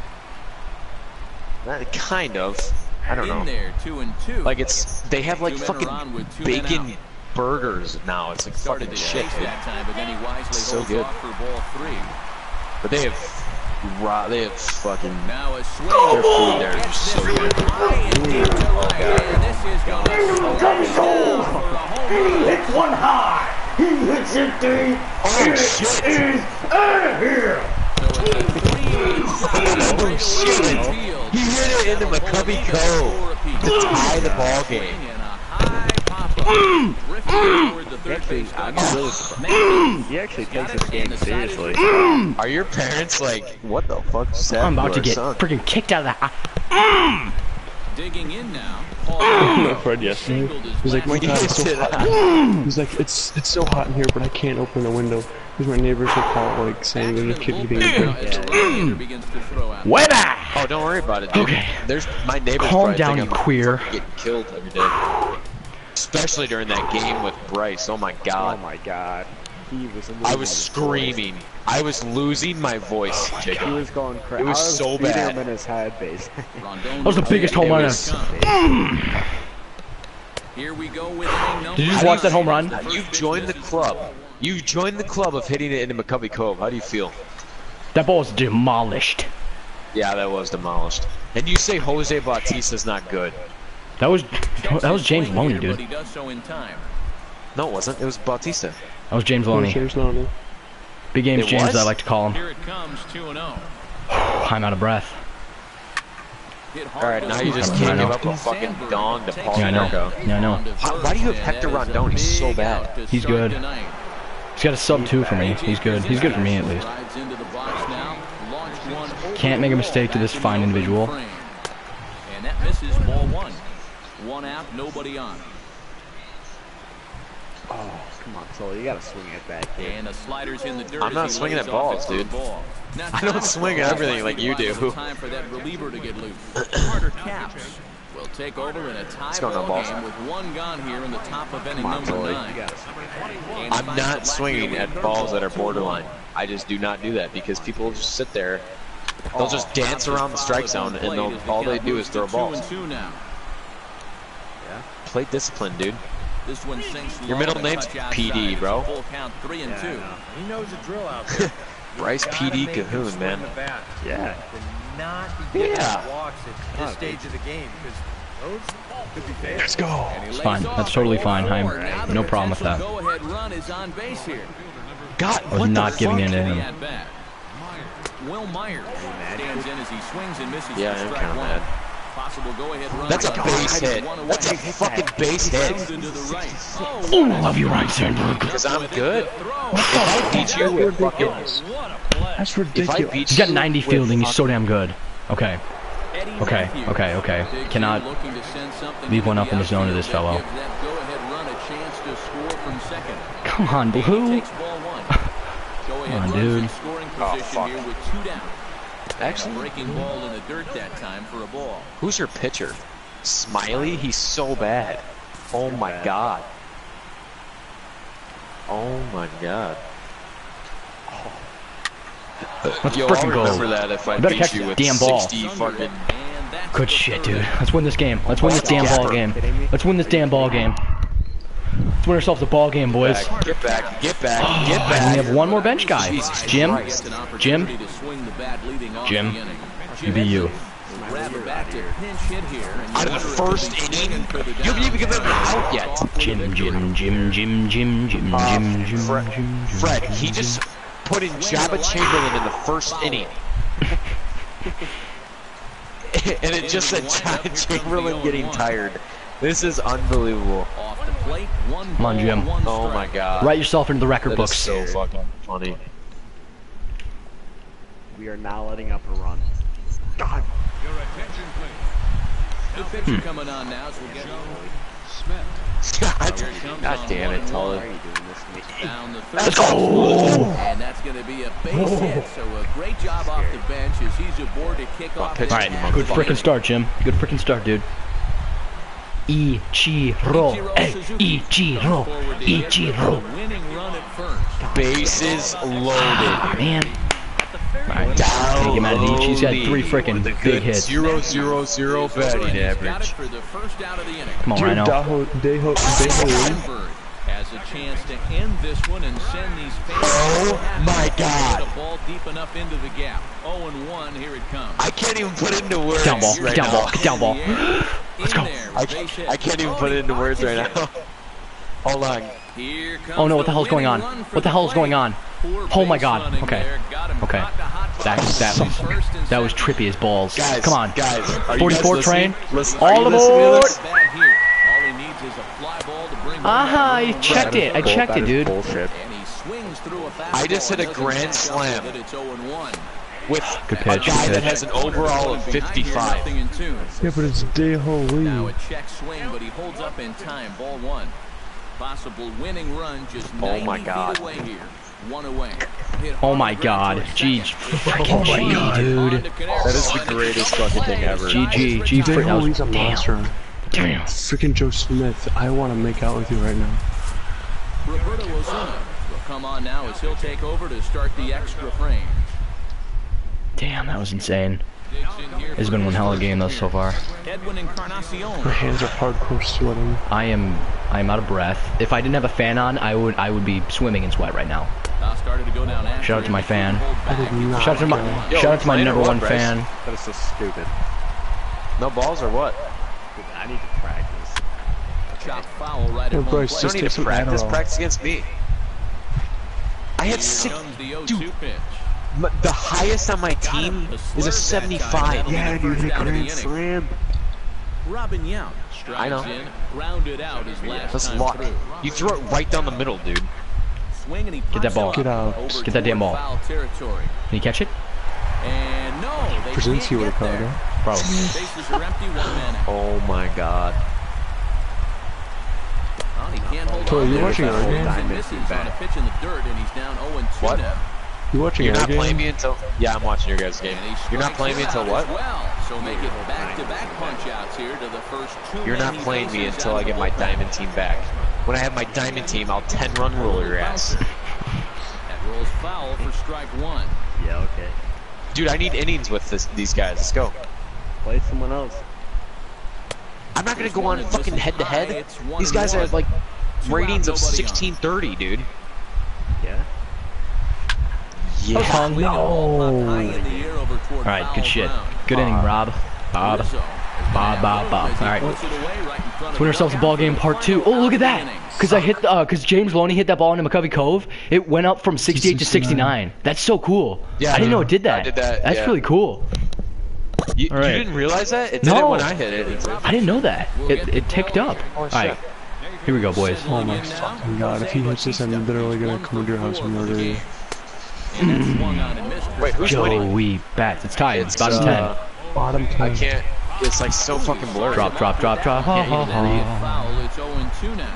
now. Kind of. I don't in know. there, 2 and 2. Like they have like 2 men fucking around with 2 men bacon out. burgers now. It's like Started fucking to shit, chase dude. that time, but then he wisely So holds good. off for ball 3. But they have fucking Now a swing. their food there is Gets so this good. one high and deep to right, and this is going to slow him down for a home run. Hits one high. He hits it deep. Oh shit! Is out of here. So it's a 3-8 shot Oh, shit. field. He hit it into McCovey Cove to tie the ball game. And a high pop-up. Drifting toward the third I'm really surprised. He actually takes this game seriously. Are your parents like, what the fuck just happened? I'm about to get son? freaking kicked out of the Digging in now. My friend yesterday, he's like, my God, it's so hot. He's like, it's so hot in here, but I can't open the window because my neighbors will call like saying there's a kid eating a Weather! Oh, don't worry about it, dude. Okay. There's my neighbors. Calm probably down, think you I'm queer. getting killed every day. Especially during that game with Bryce. Oh my God. Oh my God. He was I was screaming. I was losing my voice, Jake. He was going crazy. It was so bad. Him in his head, basically. That was the biggest home run. Here we go with Did you just watch that home run? You've joined the club. You've joined the club of hitting it into McCovey Cove. How do you feel? That ball was demolished. Yeah, that was demolished. And you say Jose Bautista's not good. That was James Loney, dude. No, it wasn't. It was Bautista. That was James Loney. James Loney. Big Games It James, was? I like to call him. Here it comes, 2-0. I'm out of breath. Alright, now you just can't give up a fucking dong to Paul Yeah, I know. Marco. Yeah, I know. Why do you have Hector Rondon? He's so bad. He's good. He's got a sub 2 for me. He's good. He's good for me, at least. Can't make a mistake to this fine individual. And that misses ball 1. 1 out, nobody on. Oh, come on, Sully. You gotta swing at that kid. And the sliders in the dirt. I'm not swinging at balls, dude. I don't swing at everything like you do. Time for that reliever to get loose. Carter Caps will take over in a tie going on, ball balls? game with 1 gone here in the top of inning Come on, number Sully. 9. I'm not swinging at balls that are borderline. I just do not do that because people will just sit there. They'll just dance around the strike zone and all they do is throw balls. 2-2 now. Play discipline, dude. This one sinks Your low middle to name's touch outside. PD, bro. It's a full count, 3-2. He knows the drill out there. Bryce PD Cahoon, man. Yeah. Not be getting Yeah. walks at this stage of the game because those could be fatal. Let's go. It's fine. That's totally fine. I have no problem with that. Go-ahead run is on base here. God, I was not giving in to him. At bat. Will Myers stands in as he swings and misses Yeah, for I am strike kind of 1. mad. Possible go-ahead run. That's a base hit. That's a fucking base hit. Into the right. Oh, I love you, Ryan Sandberg. Because I'm good. If I beat you with fucking... That's If I ridiculous. beat He's you got 90 with fielding. He's so fucking- damn good. Okay. Okay. Okay. Okay. Cannot leave one up in the zone to this fellow. Come on, Blue. Come on, dude. Oh, fuck. Actually, breaking ball in the dirt that time for a ball. Who's your pitcher? Smiley? He's so bad. Oh my God. Oh my God. Let's Yo, I'll frickin' go. remember that if I better beat catch you the with damn ball. 60 fucking... Good shit, dude. Let's win this game. Let's win this damn ball game. Let's win this damn ball game. Let's win ourselves a ball game, boys. Get back, get back, get And back. we have one more bench guy. Jesus Jim. Christ. Jim. Jim. You be you. Out of the first inning? You haven't even given him an out yet. Jim. Fred, he just put in Jabba Chamberlain in the first inning. And it just said Chamberlain getting tired. This is unbelievable. Come on, Jim. Oh my God. Write yourself into the record That is books. so fucking funny. We are now letting up a run. God. The pitcher coming on now as we get God damn it, Tully. Why are you doing this to me? down the third. Let's go. And that's going to be a base hit. So a great job off the bench as he's aboard to kick off. pitch. All right, good frickin' start, Jim. Good frickin' start, dude. Ichiro, Ichiro, Ichiro. Winning run at first. Bases loaded. Man. Alright, take him out of each. He's got 3 frickin' big hits. 0-0-0 batting Got it average. for the first out of the inning. Come on, Rhino. Dejo. Bird has a chance to end this one and send these fans. Oh my God. The ball deep enough into the gap. 0-1. Here it comes. I can't even put it into words. Down ball, right down now. ball, down ball. Let's go. I can't even put it into words right now. Hold on. Here comes Oh no, what the hell's going on? winning run for What the hell is going on? Poor Oh my base God. running Okay. there. Got him Okay. hot to hot That was second. trippy as balls. Guys, Come on. guys, are you 44 guys train. listening? All Are you listening to aboard. this? Bad here. All he needs is a fly Aha, I checked it. I checked it, dude. Bullshit. I just hit a grand slam with Good a pitch, guy good that pitch. has an overall of 55. Yeah, but it's Day-Ho-Lee. Now a check swing, but he holds up in time. Ball one. Possible winning run just 90 my God. feet away here. One away. Hit Oh hard my to God, right towards G, second. freaking G, dude. That is the greatest fucking thing ever. GG, for that Day-Ho-Lee's was a monster. damn. Freaking Joe Smith, I want to make out with you right now. Roberto Osuna will come on now as he'll take over to start the extra frame. Damn, that was insane. It's been one hell of a game though so far. Edwin Encarnacion. My hands are hardcore sweating. I'm out of breath. If I didn't have a fan on, I would be swimming in sweat right now. Started to go down Shout out to my fan. I did not. Shout out to my number one fan. That is so stupid. No balls or what? Dude, I need to practice. Chop foul right Yo, at home Bryce, You plate. just don't need take to some practice. Adderall. Practice against me. I had Here six. comes the 0-2 Dude, pitch. the highest on my team is a 75. Yeah, dude, hit grand slam. Robin Yount I know. strides in, rounded out his last That's time luck. through. You throw it right down the middle, dude. Swing and he Get that pops ball. it Get up out. over Get that damn toward ball. foul territory. Can you catch it? And no, they Brzezinski can't would have get caught there. it. Probably. Bases are empty, 1 man out. Oh my God. Oh, he can't hold Toy, on you there. watching our Swings game? and misses on a pitch in the dirt, and he's down 0-2 What? now. You watching You're our not game? playing me until. Yeah, I'm watching your guys' game. And he You're not strikes playing me him until out what? as well. So make it back-to-back punch-outs here to the first 2 You're not men he playing me faces until out I of get the my bullpen. diamond team back. When I have my diamond team, I'll 10-run rule your ass. That rolls foul for strike 1. Yeah, okay. Dude, I need innings with these guys. Let's go. Play someone else. I'm not gonna go on fucking head-to-head. These guys are like ratings of 1630, dude. Yeah. That was hung. All Alright, good shit. Good inning, Rob. Bob. Alright. Let's win ourselves a ball game part 2. Oh, look at that! Cause James Loney hit that ball into McCovey Cove. It went up from 68 to 69. That's so cool. Yeah, I didn't know it did that. I did that, That's yeah. really cool. You Alright. didn't realize that? It did No. it when I hit it. I didn't know that. It ticked up. Oh, shit. Alright. Here we go, boys. Oh my fucking God, if he hits this, I'm literally gonna come to your house and murder you. Wait, who's winning? Joey Bats. It's tied. It's bottom 10. Bottom 10. I can't. It's like so fucking blurry. Drop. Ha, ha, ha. Foul. It's 0-2 now.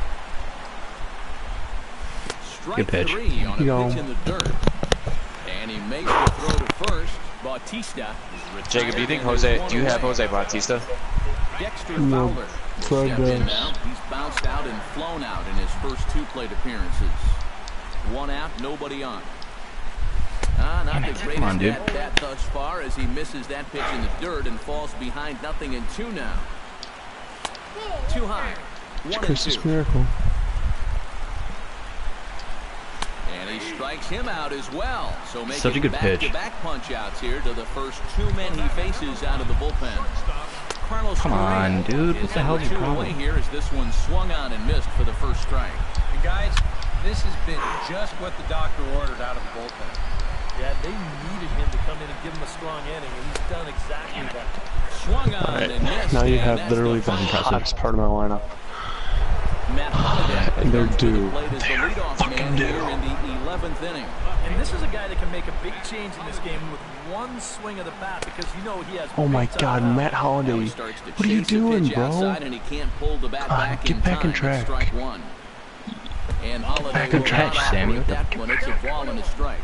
Strike Good pitch. 3 on a Yo. pitch in the dirt. And he makes the throw to first. Bautista. is Jacob, do you think retired. Jose? Do you have Jose Bautista? Dexter No. Fowler Fred stepped in does. now. He's bounced out and flown out in his first 2 plate appearances. 1 out, nobody on. Not Damn the it. greatest Come on, dude. at bat thus far as he misses that pitch in the dirt and falls behind 0-2 now. Too high. 1-2. Christmas miracle. And he strikes him out as well. So making Such a good pitch. back-to-back punch-outs here to the first 2 men he faces out of the bullpen. Carlos Come on, Correa dude. What is the hell's your 0-2 away problem? here as this one swung on and missed for the first strike. And guys, this has been just what the doctor ordered out of the bullpen. Yeah, they needed him to come in and give him a strong inning, and he's done exactly that. Swung on and missed. Now you and have that's literally the the final. hottest part of my lineup. Matt Holliday They're comes to the due. plate as the leadoff man here in the 11th inning. And this is a guy that can make a big change in this game with one swing of the bat because you know he has. Oh my big-time God, power. Matt Now Holliday. he starts to What are you chase the doing, pitch bro? outside, and he can't pull the bat God, back get in back in time. track. Strike 1. And Holliday back in will track, not Sammy. operate that one. It's a ball and a strike.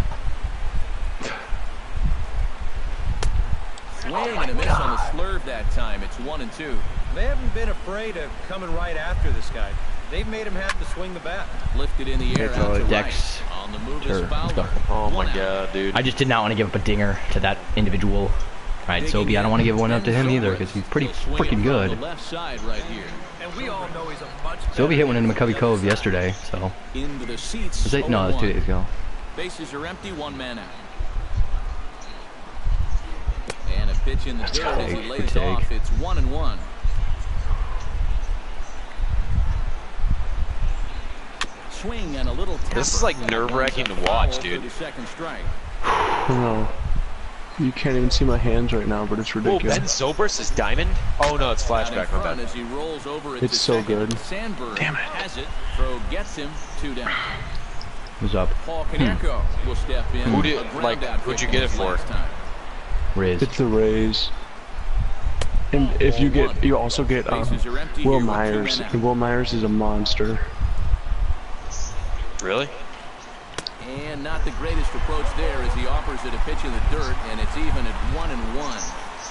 Swing and a miss on the slurve that time. It's 1-2. They haven't been afraid of coming right after this guy. They've made him have to swing the bat. Lifted in the air It's out to Dex. right. On the move Sure, is let's go. Fowler. Oh my 1 out. God, dude. I just did not want to give up a dinger to that individual. Alright, Sobe, I don't want to give one up to him either because he's pretty freaking good. The left side right here. And we all know he's a much. Sobe hit one into McCovey Cove yesterday, so. Into the seats. Was it? No, that's 2 days ago. Bases are empty, 1 man out. And a pitch in the dirt as he Good lays take. off. It's 1-1. Swing and a little This is tapper. like nerve-wracking to Foul watch, for dude. the second strike. No. You can't even see my hands right now, but it's Oh, ridiculous. Ben Zobrist is diamond? Oh no, it's flashback. My bad. As he rolls over it It's to so second. good. Sandberg Damn it. has it. Throw gets him 2 down. Who's up? Paul Konerko will step in. Who did- A ground like, out who'd kick you get it for? last time. Riz. It's the Rays. And if you get, you also get Bases are empty Will here with 2 Myers. men out. And Will Myers is a monster. Really? And not the greatest approach there as he offers it a pitch in the dirt, and it's even at 1-1.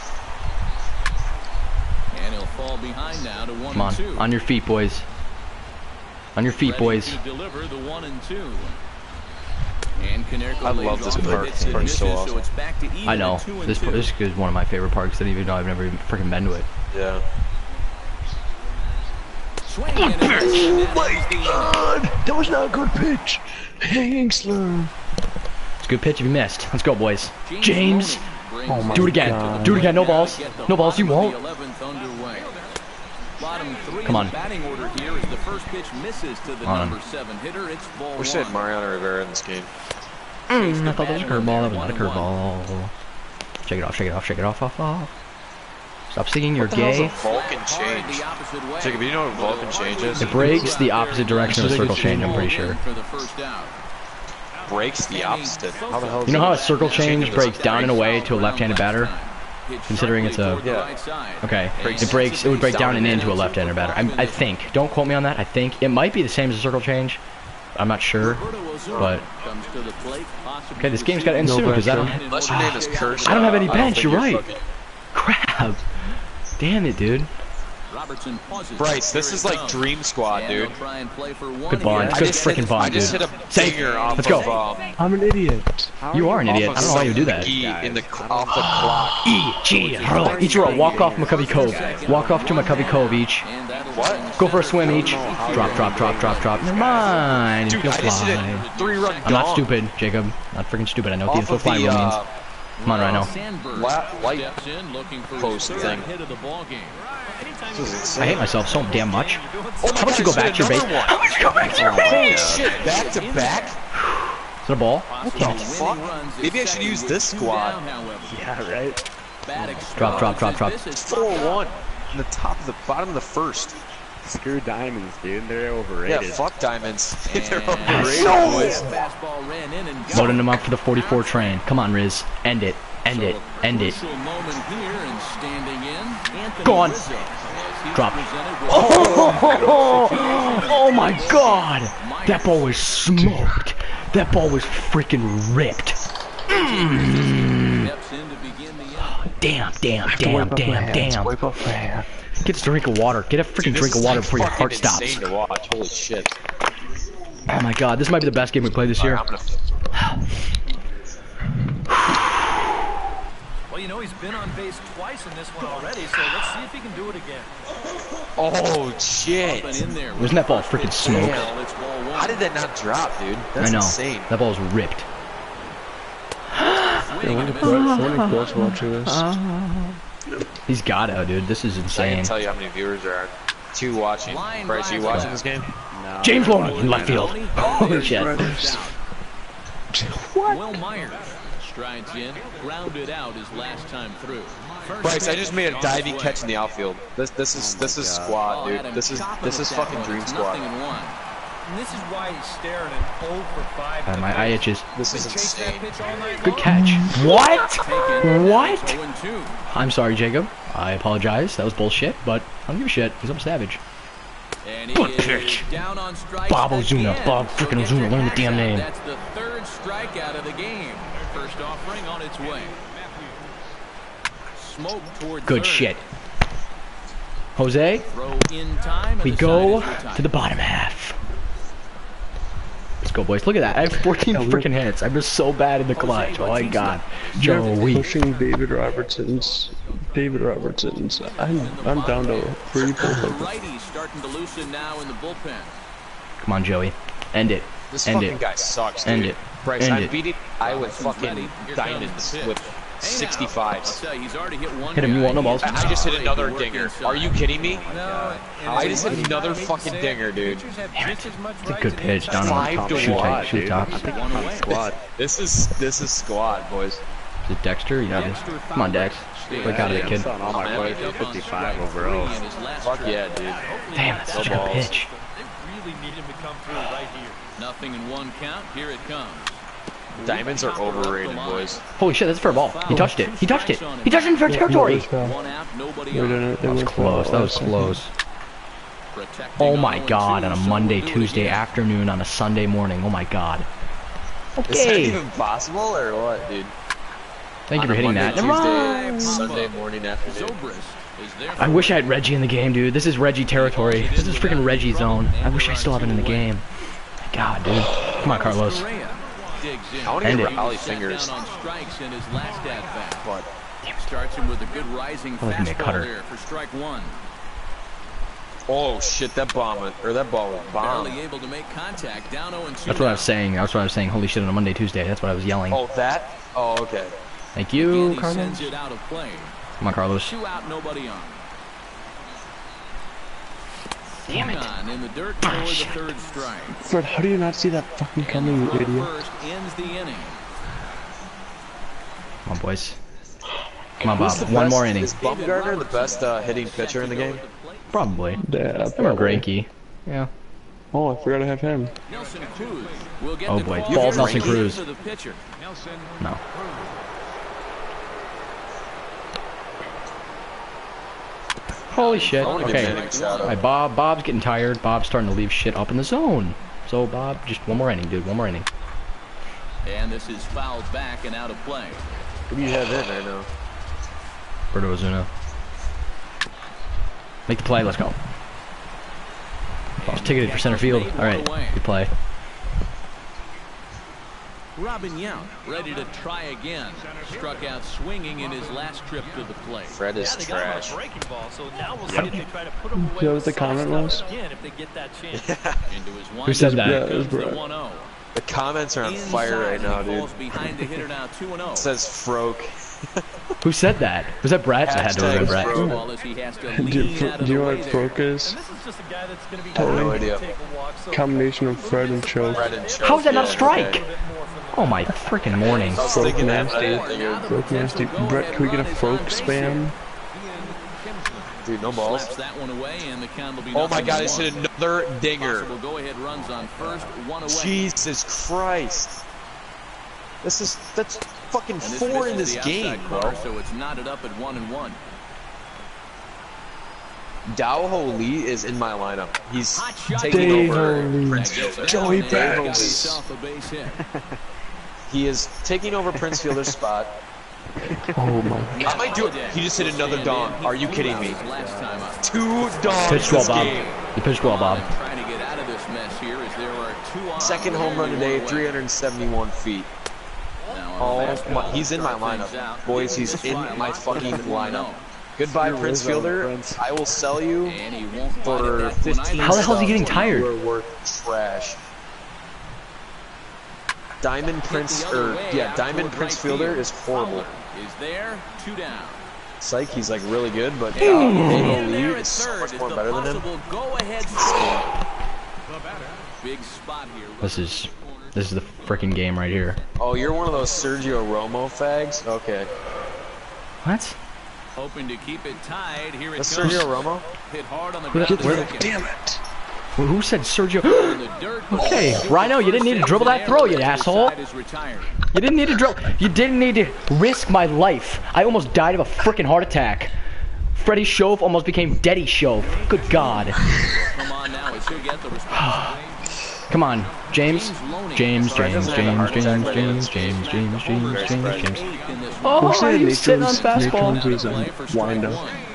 And he'll fall behind now to 1-2. Come on. On your feet, boys. On your feet, Ready boys. to deliver the 1-2. And Konerko I lays love this off the park. hits and It's so misses, awesome. so it's back to even I know. at 2-2. This is one of my favorite parks. I didn't even know. I've never even freaking been to it. Yeah. Swing and a miss, and that ends the inning. That was not a good pitch. Hangsler. It's a good pitch if you missed. Let's go, boys. James. Brings Oh my Do it again. God. Do it again. No balls. Get the No balls. You bottom of won't. the 11th underway. Bottom 3 Come on. in the batting order here as the first pitch misses to the On. number 7 hitter. It's ball Wish 1. I had Mariano Rivera in this game. I thought that was a curveball. That was not a curveball. Shake it off. Shake it off. Shake it off. Off. Stop singing. You're What the hell's gay. a Vulcan change? Jacob, you know what a Vulcan change is? It breaks the opposite direction of a circle change. I'm pretty sure. For the first out. Breaks the opposite. How the hell is You know that? how a circle change breaks down and away to a left-handed batter? Considering it's a... Yeah. Okay. It breaks. It would break down and into a left-handed batter. I think. Don't quote me on that. I think. It might be the same as a circle change. I'm not sure. But... Okay, this game's got to end soon because I don't... Unless your name is Kurt. I don't have any think bench. You're you're right. fucking- Crap. Damn it, dude. Bryce, this is like Dream Squad, dude. Good bond. I Good just hit freaking a- bond, I just dude. hit a Safe. dinger off Let's go. of, I'm an idiot. You are an idiot. I off of don't know how you do some that. key in the off the clock. Ichiro, walk off McCovey Cove. Walk off to McCovey Cove each. What? Go for a swim each. Drop. Never mind. Dude, You'll I just hit fly. a 3-run I'm not dong. stupid, Jacob. Not freaking stupid. I know what Off the of fly the rule means. Come on, Rhino. light post thing. This is insane. I hate myself so damn much. Oh my How about you God, go back to your base? another one. How about you go back to your Holy base? shit, back to back? Is it a ball? What the fuck? Maybe I should use this squad. Yeah, right? Drop. It's 4-1 in the top of the bottom of the first. Screw diamonds, dude. They're Yeah, overrated. fuck diamonds. They're overrated, No! boys. Loading him up for the 44 train. Come on, Riz. End it. Go on. Drop. Oh my God! That ball was smoked. That ball was freaking ripped. Damn. Wipe off my hand. Get a drink of water. Get a freaking drink of water before your heart stops. Insane to watch. Holy shit. Oh my God, this might be the best game we played this year. Alright, Well, you know, he's been on base twice in this one already, so let's see if he can do it again. Oh shit. Wasn't that ball freaking smoked? How did that not drop, dude? That's I know. insane. That ball was ripped. I wonder if Brett's watching this. He's gotta, dude. This is I insane. can tell you how many viewers there are. 2 watching. Bryce, you watching this game? No. James Lona in left field. Holy shit. Will Myers strides in, grounded out his last time through. Bryce, I just made a diving catch in the outfield. This is squad, dude. This is fucking Dream Squad. And this is why he's staring at 0 for 5. My eye itches. This is Chase that insane. pitch all night Good long. catch. What? What? 0-2. I'm sorry, Jacob. I apologize. That was bullshit, but I don't give a shit because I'm savage. And he Good is pitch. down on strikes Bob Ozuna. again. Bob freaking So get Ozuna. your Learn the hats damn out. name. That's the 3rd strikeout of the game. First offering on its way. Smoke toward Good third. shit. Jose, Throw in time, and we the go side is retired. to the bottom half. Let's go, boys. Look at that. I have 14 freaking hits. I'm just so bad in the clutch. Oh my God. Joey. Pushing David Robertson's. I'm down to 3 full focus. Righty starting to loosen now in the bullpen. Come on, Joey. End it. This End fucking it. guy sucks, dude. End it. Bryce, End I'm it. beating I with fucking diamonds with 65s. He's already hit one Hit him. You guy. want no balls? I just hit another dinger. Are you kidding me? No, I just hit another fucking dinger, dude. It's a good pitch. Down on the top. 5-1, Shoot dude. tops. I think I'm on the squad. This is squad, boys. Is it Dexter? Yeah, it is. Come on, Dex. Look out of it, kid. I'm on my way to 55 over O. Fuck yeah, dude. Damn, that's such a good pitch. They really need him to come through right here. Nothing in one count. Here it comes. Diamonds are overrated, boys. Holy shit, that's a fair ball. He touched it. He touched it. He touched it in fair territory. One out, nobody That was close. That was close. Oh my god, on a Monday, Tuesday afternoon, on a Sunday morning. Oh my god. Is that Okay. even possible or what, dude? Thank you for hitting that. Never Tuesday, mind. Sunday morning afternoon. I wish I had Reggie in the game, dude. This is Reggie territory. This is freaking Reggie zone. I wish I still have it in the game. God, dude. Come on, Carlos. I want to End get it. Raleigh fingers. But starts him with a good rising Oh, give me a fastball cutter. there for strike one. Oh shit, that ball was bomb. Barely able to make contact. Down 0-2. That's what I was saying. That's what I was saying. Holy shit, on a Monday, Tuesday. That's what I was yelling. Oh, that? Oh, okay. Thank you, Again, he Carlos. sends it out of play. Come on, Carlos. 2 out, nobody on. Damn it. On in the dirt for the third strike. Fred, how do you not see that fucking coming, you idiot? First ends the inning. Come on, boys. Come on, Who's Bob. the One best- more inning. Is Bumgarner the best hitting pitcher in the game? Probably. Yeah, Or probably. Greinke. Yeah. Oh, I forgot to have him. Nelson Cruz will get Oh the boy, call balls for Nelson the Cruz. to the pitcher. No. Holy shit. I wanna give Okay. Manning a shout out. Alright, Bob's getting tired. Bob's starting to leave shit up in the zone. So, Bob, just one more inning, dude. One more inning. And this is fouled back and out of play. Who do you have in right now? Berto Ozuna. Make the play. Let's go. Ball's ticketed for center field. Alright. Good play. Robin Yount ready to try again. Struck out swinging in his last trip to the plate. Fred is They got him on trash. a breaking ball, so now we'll see if they try to put him away You know with what the soft comment stuff was? again if they get that chance. Into his Who said that? Yeah, it was The Brett. 1-0. The comments are on fire right now, dude. Behind the hitter now 2-0. It says Froke. Who said that? Was that Brett? I had to have been Brett. Do you know what Froke is? And this is just a guy that's going to be I have no willing to idea. take a walk, so Combination of Fred and Choke. Fred and Choke. How is that not a Yeah, strike? okay. Oh my freaking morning. I was Froke thinking that. nasty. I didn't think it would- Froke nasty. Brett, can we get a Froke spam? Dude, no balls. Slaps that one away, and the count will be Oh my god, nothing he's to hit one. another dinger. Possible go-ahead runs on first, one away. Jesus Christ. That's fucking And this 4 in misses this the game, outside bro. corner, so it's knotted up at 1-1. Dao Ho Lee is in my lineup. He's Hot shot. taking Dave over Ho Lee. Prince Fielder. Joey Dave Bats. Ho Got Lee. himself a base hit. He is taking over Prince Fielder's spot. Oh my. I might do it. He just hit another dong. Are you kidding me? Last time up. 2 dongs Pitched well, this Bob. game. You pitched well, Bob. Trying to get out of this mess here as there are 2 on. Second home run today, 371 feet. Oh my, he's in my lineup. Boys, he's in my fucking lineup. Goodbye, Prince Fielder. I will sell you And he won't for 15. How the hell is he getting subs. tired? You are worth trash. Diamond Prince Fielder is horrible. Is there, 2 down. Psych, he's like really good, but And Dave there Lee at is so third much is more the better than him. possible go-ahead score. Big spot here. This is the freaking game right here. Oh, you're one of those Sergio Romo fags? Okay. What? Hoping to keep it tied. Here it That's comes. Sergio Romo? Hit hard on the Who- ground. where- Second. Damn it. Who said Sergio? In the dirt. Okay, Rhino, you didn't need to dribble that throw, you asshole. Is retired. You didn't need to dribble. You didn't need to risk my life. I almost died of a freaking heart attack. Freddie Shove almost became Deddy Shove. Good God. Come on now, as he'll get the response. Come on, James. James. Fred doesn't have a heart attack, but it's James. Eighth in this Oh, Who said you Nate sitting on Jones- Nate Jones fastball? was a wind-up?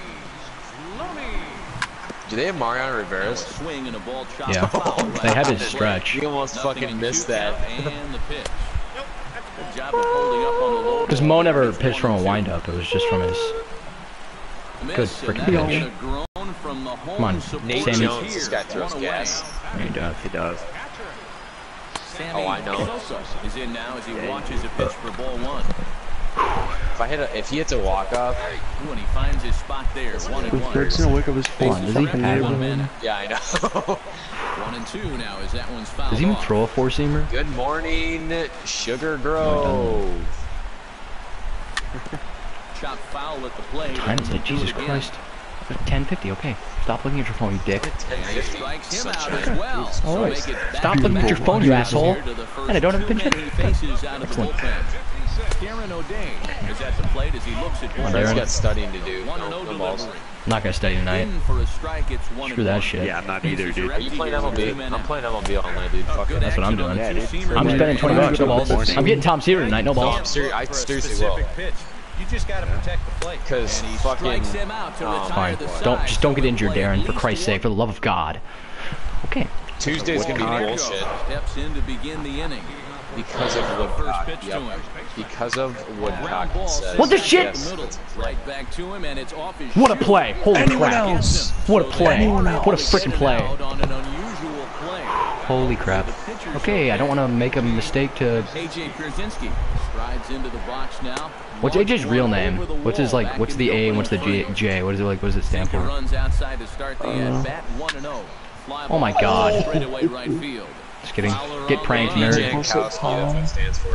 Do they have Mariano Rivera's? Swing and a ball chop Yeah, foul they had right his off the stretch. You almost Nothing fucking in missed 2 that. count and the pitch. Good job of holding up on the low Because ball. Mo never It's pitched from a 1-2. windup. It was just from his. Miss, Good and freaking that pitch. is a groan from the home Come on, supporters Nate Sammy. Jones, here. this guy throws One away. gas. He does. He does. Sammy Oh, I know. Sosa is in now as he watches a pitch for ball 1. If he hits a walk-off, When he finds his spot there, 1-1. Fred's gonna wake up his face. on, does he fucking have neighborhood. 1 minute. yeah, I know. 1-2 now as that one's fouled Does he even off. throw a four-seamer? Good morning, Sugar Grove. Shot foul at the plate. Time is like, Jesus Christ. 10:50, okay. Stop looking at your phone, you dick. Strikes him out as well. Alright. Stop looking at your phone, you asshole. And I don't have a pinch hit. Excellent. Kieran O'Day is at the plate as he looks at one. He's got studying to do. No balls. I'm not gonna study tonight. Screw that shit. Yeah, I'm not either, dude. Are you playing MLB? I'm playing MLB all night, dude. Fuck it. That's what I'm doing. Yeah, dude. I'm spending $20, no balls. I'm getting Tom Seaver tonight, no balls. I seriously will. You just got to protect the plate. Because fucking... Fine. Don't get injured, Darren, for Christ's sake, for the love of God. Okay. Tuesday's gonna be bullshit. Steps in to begin the inning. Because of Woodcock. Yep. Because of Woodcock. What the shit? Right back to him, and it's off his What a play! Holy crap! What a play! What a freaking play! on an unusual play. Holy crap! Okay, I don't want to make a mistake to. AJ Pierzynski strides into the box now. What's AJ's real name? What's his like? What's the A and what's the J? What is it like? What does it stand for? Runs outside to start the at-bat 1-0. Oh my God! Straightaway right field. Just kidding. Get pranked, nerd. Jankowski, that's what it stands for.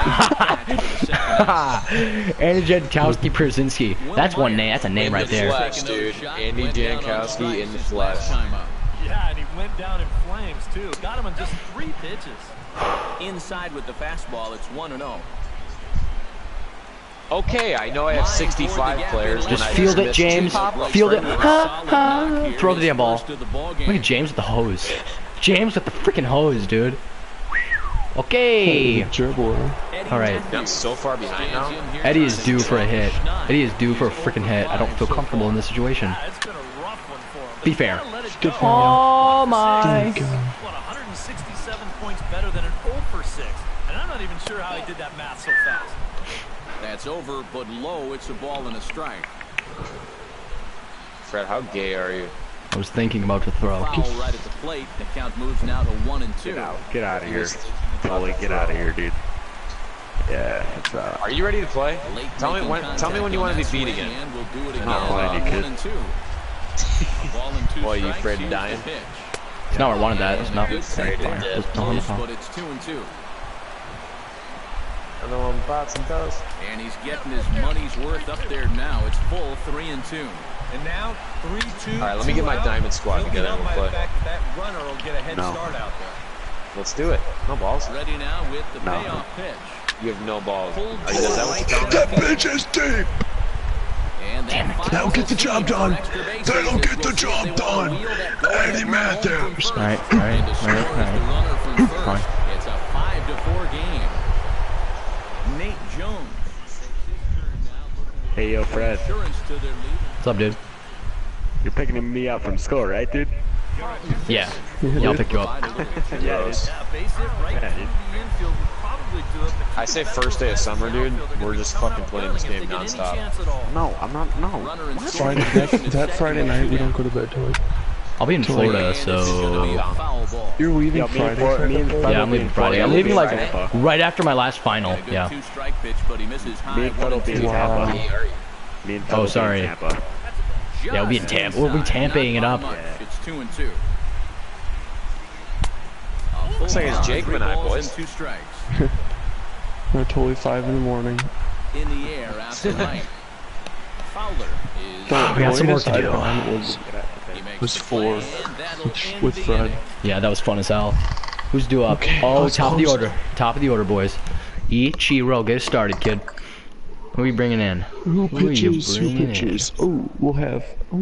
Andy Jankowski Pierzynski. That's one name. That's a name right there. Flesh, dude. Andy Jankowski in the flesh. Yeah, and he went down in flames, too. Got him in just 3 pitches. Inside with the fastball, it's 1-0. Okay, I know I have 65 players. Just field it, James. Field it. Throw the damn ball. Look at James with the hose. James with the freaking hose, dude. Okay. Alright. I'm so far behind now. Eddie is due for a hit. Eddie is due for a freaking hit. I don't feel comfortable in this situation. Be fair. Oh my. 167 points better than an 0 for 6. And I'm not even sure how he did that math so fast. That's over, but low. It's a ball and a strike. Fred, how gay are you? I was thinking about to throw. Foul right at the plate. The count moves now to 1-2. Get out of here. Totally get out of here, dude. Yeah, it's Are you ready to play? Tell me when you want to be beat again. We'll do it again. Not playing, you kid. 1-2. Boy, you afraid of dying? It's not where I wanted that. It's not. But it's 2-2. I know I'm about some toast. And he's getting his money's worth up there now. It's full 3-2. And now 3-2. All right, let me get my diamond squad together and we'll play. That runner will get a head start out there. Let's do it. No balls. Ready now with the payoff pitch. You have no balls. Is that what you're That bitch is deep. Damn it. That'll get the job done. That'll get the job done. Eddie Matthews. Alright. Fine. It's a 5-4 game. Nate Jones. Hey, yo, Fred. What's up, dude? You're picking me up from school, right, dude? Yeah. Yeah, I'll pick you up. Yeah, dude. I say first day of summer, dude. We're just fucking playing this game nonstop. No, I'm not. No. Friday, that Friday night, we don't go to bed till like... I'll be in Florida, so... You're leaving Friday? Yeah, I'm leaving Friday. I'm leaving like right after my last final. Yeah. Me and Fred will be in Tampa. Me and Fred Oh, sorry. will be in Tampa. Yeah, we'll be in Tampa. We'll be Tampaing it up. It's 2-2. Looks like it's Jake and I, boys. 2 strikes. They're totally 5 in the morning. In the air after night. Fowler is... We got some work to do. Was 4 with Fred. Yeah, that was fun as hell. Who's due up? Okay, Oh, top of the order. Top of the order, boys. Ichiro, get us started, kid. Who are we bringing in? Who pitches? Oh, we'll have...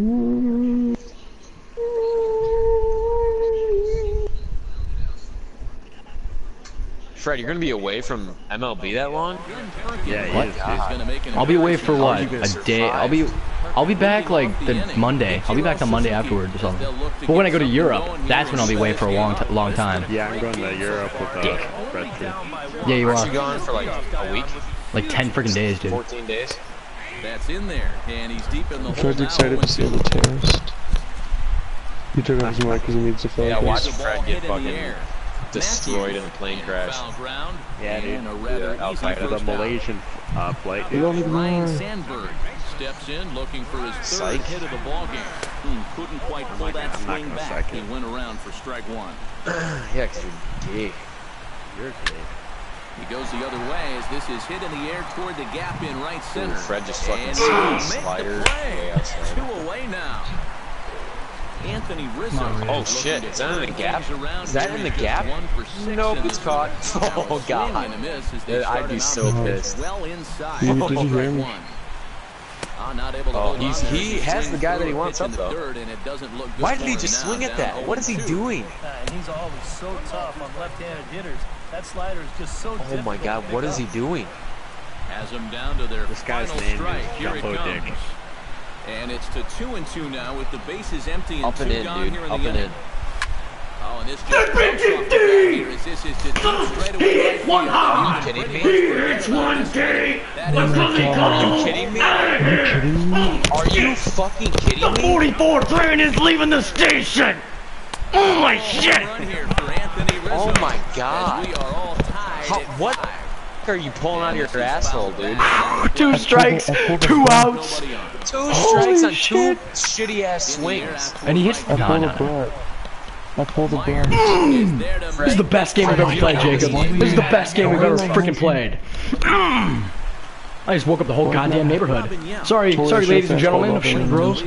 Fred, you're gonna be away from MLB that long? Yeah, he is, dude. I'll be away for what? A day? I'll be back like the Monday. I'll be back on Monday afterwards or something. But when I go to Europe, that's when I'll be away for a long time. Yeah, I'm going to Europe with Fred, too. Yeah, you Aren't you are. gone for like a week? Like 10 freaking days, dude. 14 days? That's in there, and he's deep in the hole. Fred's excited to see the terrorist. He took off his mic because he needs to focus. Yeah, watch Fred get fucking destroyed in a plane crash. Yeah, dude. Al-Qaeda. The Malaysian flight, You dude. don't even Ryan know. Sandberg steps in looking for his third hit of the ball game. Couldn't quite pull that swing back. He went around for strike 1. Yeah, because you're gay. You're gay. He goes the other way as this is hit in the air toward the gap in right center. Ooh, Fred just fucking slider way outside. 2 away now. Anthony Rizzo. Oh shit, is that in the gap? Is that in the gap? Nope, it's caught. Oh god. I'd be so pissed. Well inside. Did you hear him? Oh, he has the guy that he wants up though. Why did he just swing at that? What is he doing? And he's always so tough on left-handed hitters. That slider is just so Oh my god, what is he doing? Has him down to their This guy's final name strike. is Here it Jumbo comes. Dick. And it's to 2-2 now with the bases empty and Up and 2 in, gone dude. here in Up the and inning. in. Oh, and this just jumps off the bat here as this is to deep straight away right field. Are you kidding me? It's 1D. Let's go. Are you kidding me? Are you fucking kidding The me? 44 train is leaving the station. Oh my shit. Run here for Anthony Rizzo. Oh my god. As we are all tied How, at what 5. are you pulling out of your asshole, dude? 2 strikes, 2 outs. 2 strikes on 2 shitty ass swings. And he hits. I No, pulled a no. bat. I pulled a bat. This is the best game we've ever played, Jacob. This is the best game we've ever freaking played. I just woke up the whole goddamn neighborhood. Sorry, ladies and gentlemen of Shit Bros.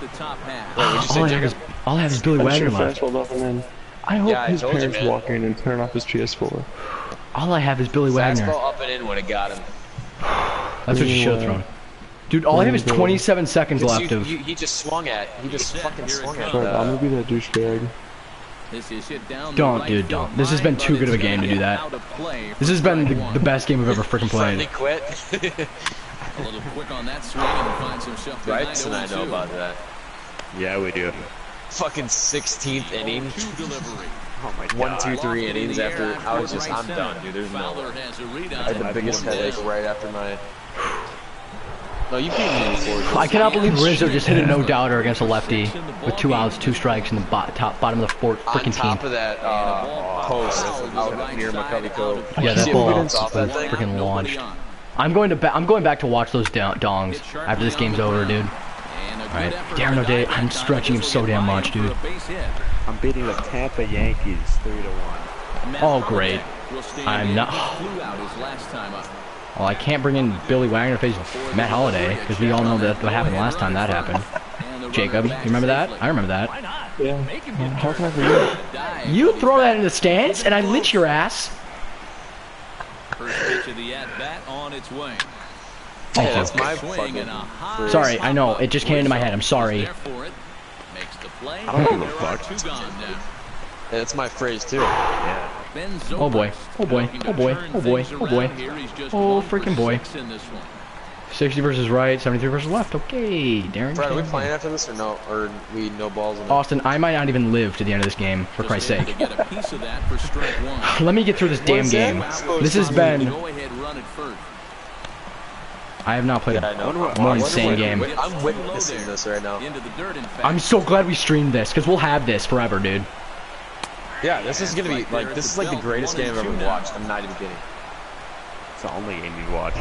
All I have is Billy I'm Wagner sure left. fastball up and in. I hope Yeah, I his told you, parents man. walk in and turn off his PS4. All I have is Billy Wagner. Fastball up and in would have got him. That's what you should have thrown. Dude, all I have is 27 seconds left of. He just swung at. He just fucking swung at. Alright, I'm gonna be that douchebag. This is hit down the Don't, right dude, field don't. This has been line, too but good of a it's game to do that. out of play This for has been strike the one. best game we've ever freaking Finally played. quit. A little quick on that swing and finds himself behind Right, and I know 0-2. about that. Yeah, we do. Fucking 16th inning. 0-2 delivery. Oh my god. 1, 2, 3 innings after I was just, I'm done, dude. There's no Fowler way. has a I rebound. had the biggest headache right after my. No, you beat me before. I cannot believe Rizzo just hit a no-doubter against a lefty with 2 outs, 2 strikes in the bottom of the fourth On freaking top team. of that post out near McCovey Cove. Yeah, that See ball evidence off that thing? freaking launched. I'm going back to watch those dongs after this game's over, dude. Alright, Darren O'Day, I'm stretching him so damn much, dude. I'm beating the Tampa Yankees 3-1. Oh, great. I'm not. Well, I can't bring in Billy Wagner to face Matt Holliday, because we all know that what happened last time that happened. Jacob, you remember that? I remember that. Yeah. How can I forget? You throw that in the stands, and I lynch your ass. First pitch of the at-bat on its way. Thank That's you. my Swing fucking. and a high Sorry, I know, it just came into my head, I'm sorry. there for it. Makes the play. I don't give a There are fuck. 2 gone now. That's my phrase too. Yeah. Ben Oh boy, Zobrist oh boy, looking to oh boy, turn oh boy, things oh boy. around here. He's just Oh, 1 for freaking boy. 6 in this one. 60 versus right, 73 versus left. Okay, Darren. Brad, are we playing after this or no? Or we no balls in it? Austin, I might not even live to the end of this game, for Christ's Just able sake. to get a piece of that for strike 1. Let me get through this damn is that? game. Oh, This has it's been. Go-ahead run at first. I have not played Yeah, I know. a more insane game. I'm witnessing this right now. Into the dirt, in fact. I'm so glad we streamed this, because we'll have this forever, dude. Yeah, this is gonna be like this is like the greatest game I've ever watched. I'm not even kidding. It's the only game you watch.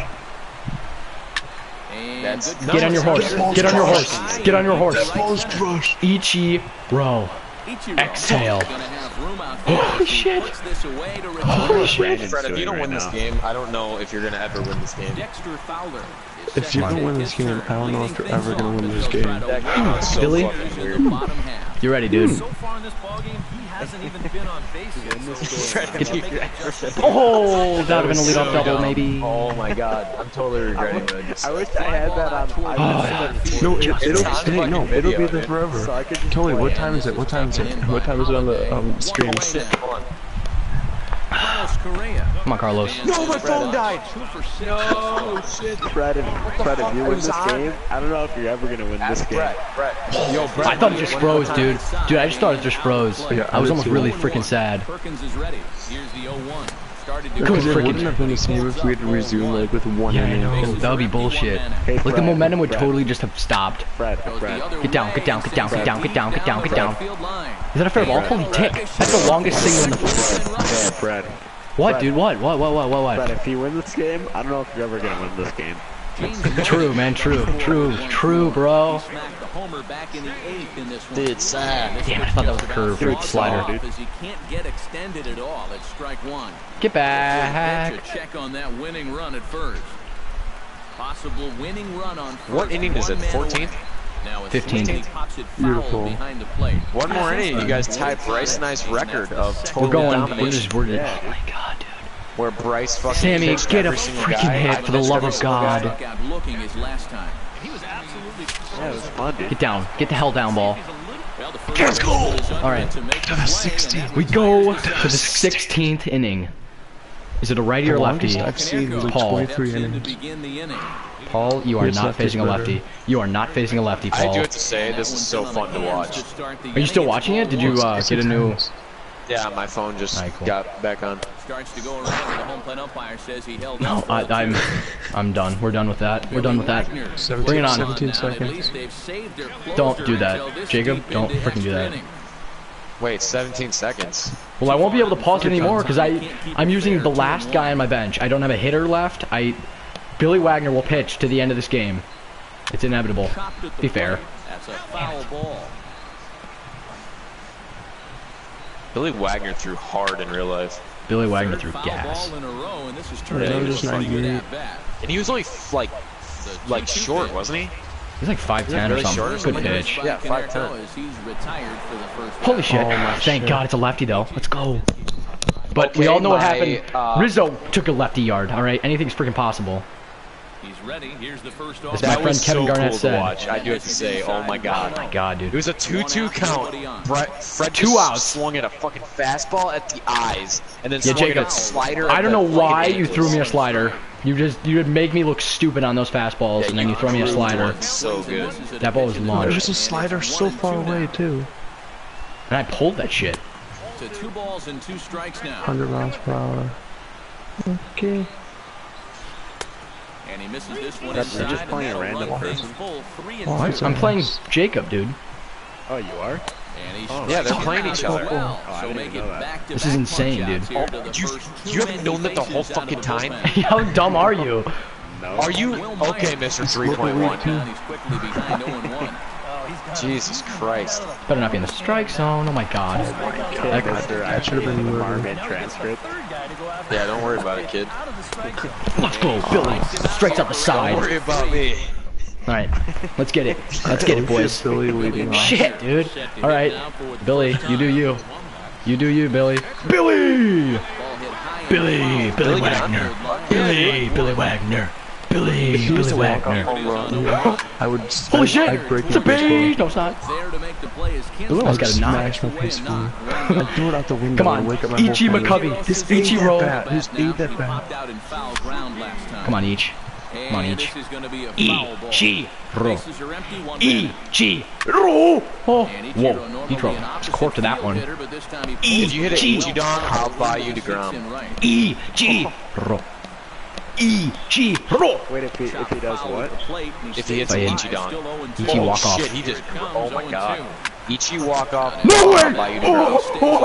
And That's good Get on your horse. Get on your horse. Get on your horse. Balls crushed. Ichiro. Ichiro Exhale. is gonna have room out Holy there as he shit. puts this away to return. Holy shit. Brandon's Fred, if you doing don't right win this now. game, I don't know if you're gonna ever win this game. Dexter Fowler is If you set to don't win take this his game, turn, I don't know if leading you're ever things gonna off win as this they'll game. try to That wind game up was so Billy? fucking in weird. the bottom half. You ready, dude? So far in this ballgame, he hasn't even been on base yet. Oh, that would have been a leadoff double, maybe. Oh my god, I'm totally regretting that. I just I wish I had that on. No, It's it'll on stay. fucking No, video, it'll be there dude. forever. So I could just Tony, play what it. time is it? What time is it? What time is it on the stream? Hold on. Carlos Correa. Come on, Carlos. No, my phone died. 2 for 6. No shit. Fred, if you win this game, I don't know if you're ever gonna win this Ask game. Brett. Yo, Brett. I thought it just froze, dude. Dude, I just thought it just froze. Yeah, I was almost too. really freaking sad. Perkins is ready. Here's the 0-1. Started to Because it freaking- wouldn't have been the same if we had to resume like with one Yeah, I inning. know. That would be bullshit. Hey, Like the Fred, momentum would Fred, totally just have stopped. Fred, Goes Fred. the other Get down, way, get down, get down, get down, get down, get down, get down. the line. Is that a fair ball? Holy tick. That's the longest single in the. Fred, What, dude? What? What? Fred, if you win this game, I don't know if you're ever gonna win this game. True, man. True, bro. Smacked the homer back in the 8th in this one. Dude, sad. Damn it, I thought that was a curve slider. As he can't get extended at all. It's strike one. Get back. Check on that winning run at first. Possible winning run on first. What inning is it? 14th? 15th. Beautiful. One more inning, you guys tied Bryce and I's record of total We're going. domination. Oh my God, dude. Where Bryce fucking Sammy, pitched get a every single freaking guy. hit I for the pitched love every of single guy. God. Looking his last time. He was absolutely Yeah, it was fun, dude. Get down. Get the hell down, ball. Let's go! All right. To the 16th. We go to the 16th inning. Is it a righty or lefty? I've seen was like Paul. 23 innings. Paul, you are Yes, not lefty facing a better. lefty. You are not facing a lefty, I do Paul. have to say, this is so fun to watch. Are you still watching it? Did you get a new? Yeah, my phone just Alright, cool. got back on. Starts to go around. The home plate umpire says he held No, I'm done. We're done with that. We're done with that. Bring it on. 17 seconds. Don't do that, Jacob. Don't freaking do that. Wait, 17 seconds. Well, I won't be able to pause it anymore because I'm using the last guy on my bench. I don't have a hitter left. Billy Wagner will pitch to the end of this game. It's inevitable. Be fair. That's a foul ball. Billy Wagner threw hard in real life. Billy Wagner threw gas. And he was only like short, wasn't he? He's like 5'10" or really something. short or Good something? pitch. Yeah, 5'10". Holy shit. Oh my Thank shit. God it's a lefty though. Let's go. But Okay, we all know what my, happened. Rizzo took a lefty yard, alright? Anything's freaking possible. He's ready. Here's the first As off. my That friend was Kevin so Garnett cool said. to watch. I do have to say, oh my god. Oh my God, It dude. was a 2-2 count. Fred Two just outs. swung at a fucking fastball at the eyes, and then Yeah, swung Jacob, at a slider. I at don't the know why fucking you threw me a ankles. slider. You'd make me look stupid on those fastballs, Yeah, and then you throw me a threw slider. one so good. That ball was It launched. was a slider so far away too. And I pulled that shit. To 2 balls and 2 strikes now. 100 miles per hour. Okay. And he misses this one That's inside. just playing and a that'll random run things person. full, 3 Oh, and 2. I'm playing Jacob, dude. Oh, you are? And he Yeah, they're strikes playing out each as other. well. Oh, I So didn't make know it that. back-to-back This is insane, punch-outs dude. here to the You- first you haven't 2 known that the whole bases out of fucking the time? bullpen. How dumb are you? No. Are you okay, Mr. 3.1? Down, he's quickly behind 0-1. Jesus Christ. Better not be in the strike zone. Oh my God. That guy- That should have been the murder. Marvin transcript. Yeah, don't worry about it, kid. Let's go, Billy. Strikes up the Don't side. worry about me. All right, let's get it. Let's get it, boys. Billy leading off. Shit, dude. All right, Billy, you do you. You do you, Billy. Billy! Billy Wagner. Billy Wagner. Billy Wagner. I would. Holy shit! I'd break It's a my baseball. beat! No, it's not. There to make the play is Billy almost got a knock. Smash my face for me. I'd throw it out the window. Come on, and wake up my whole Ichi family. McCovey. Just ate that Ichiro. bat. Just ate that bat. popped out in foul ground last time. Come on, Ichi. Come on, And Ichi. this is going to be a foul ball. Ichiro. Bases are empty, one batter. Ichiro. Oh, And whoa. Ichiro normally He drove an a opposite cork to that field one. hitter, but this time he If you hit it Ichi. Ichidon, I'll buy you sits DeGrom. in right. Ichiro. Ichiro. Wait, if he does what? If he hits By an in. Ichidon. Ichi Oh walk off. shit, he just, oh my god. Ichi walk off. No way! I'll buy you DeGrom.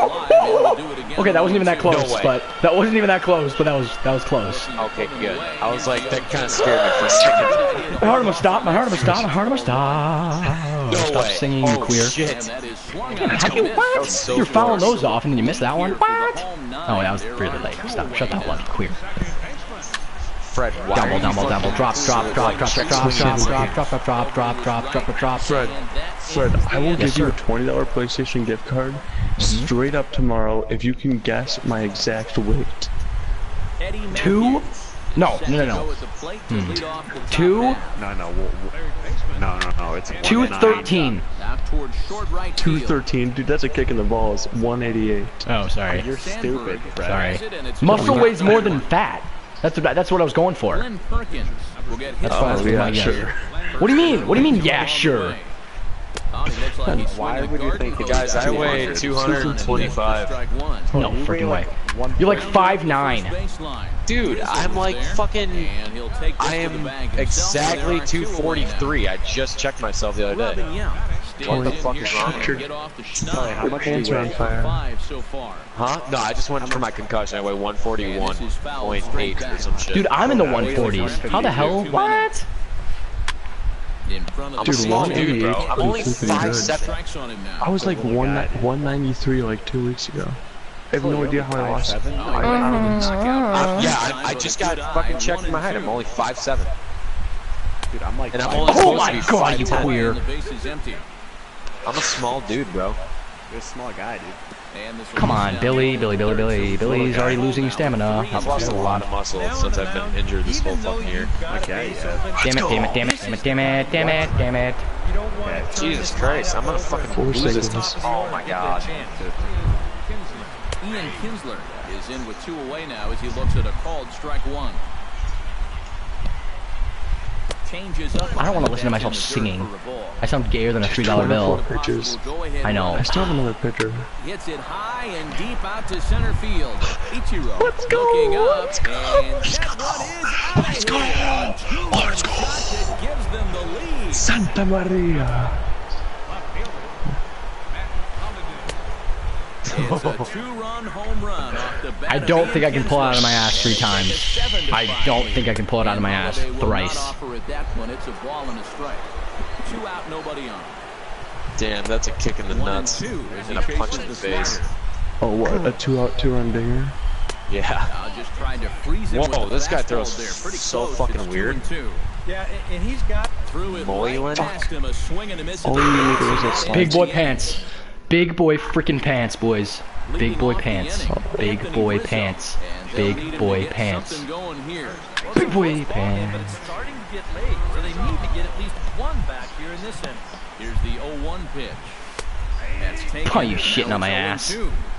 Okay, that wasn't even that close, No way. but that wasn't even that close, but that was close. Okay, good. I was like, that kind of scared me for a second. My heart must stop. My heart must stop. My heart must stop. No Stop way. singing, you Oh queer. shit. How do you, what? was so You're fouling close. those off and then you missed that one? What? Oh, that was really late. Stop. Shut the hell up, you queer. Fred, why Down are ball, you down ball, down ball. Drop, fucking drop, so, drop, like, drop, trick drop, drop, swinging? drop, drop, drop, drop, drop, drop, drop, drop, drop. Fred, I will give you a $20 PlayStation gift card straight up tomorrow if you can guess my exact weight. 2? No. 2? No, it's 213. Out towards short right field. 213, dude, that's a kick in the balls. 188. Oh, sorry. You're stupid, Fred. Sorry. Muscle weighs more than fat. That's what I was going for. Glenn Perkins will get hit That's by fine. the yeah, my guess. sure. What do you mean? What do you mean? Yeah, sure. Why would you think it's Guys, I weigh 200? 225. No freaking way. You're like 5'9". Dude, I'm like fucking... I am exactly 243. I just checked myself the other day. What the fuck is wrong with me? How much do Hands you are on weigh? fire. Huh? No, I just went for my concussion. I weigh 141.8 or some shit. Dude, I'm in the 140s. How the hell? What? In front of I'm a small dude, bro. I'm only Pretty good. 5'7". I was like 193 like 2 weeks ago. I have no idea how I lost. Oh, I just got fucking checked my height. I'm only 5'7". Dude, I'm like. And I'm only supposed to be God, you 5'10". queer. The base is empty. I'm a small dude, bro. You're a small guy, dude. And this Come one on, is Billy, down. Billy's already losing stamina. I've lost a lot of muscle since I've been injured this whole fucking year. Okay, Damn it. You don't want to turn Jesus this Christ, I'm gonna lineup fucking over. lose this. seconds. Oh my god. Ian Kinsler is in with 2 away now as he looks at a called strike 1. Changes up. I don't want to listen to myself singing. I sound gayer than a $3 bill. Pitches. I know. I still have another pitcher. Hits it high and deep out to center field. Ichiro looking up, and that one is out of here. Let's go. That gives them the lead. Santa Maria. It's a 2-run home run off the bat. I don't think I can pull it out of my ass 3 times. I don't think I can pull it out of my ass thrice. It's a ball and a strike. 2 out, nobody on. Damn, that's a kick in the nuts and a punch in the face. Oh, what? A 2-out, 2-run dinger? Yeah. Just trying to freeze it. Whoa, with this the guy fastball throws there. Pretty so close. fucking It's weird. 2-2. Yeah, and he's got Threw it Moylan? right past him, a swing and a miss. All you need is a slide. Big boy pants. Big boy freaking pants, boys. Big boy pants. Big boy pants. Big boy pants. Big boy But pants. it's starting to get late, so they need to get at least 1 back here in this inning. Here's the 0-1 pitch. That's taken. Oh, you shitting on my ass.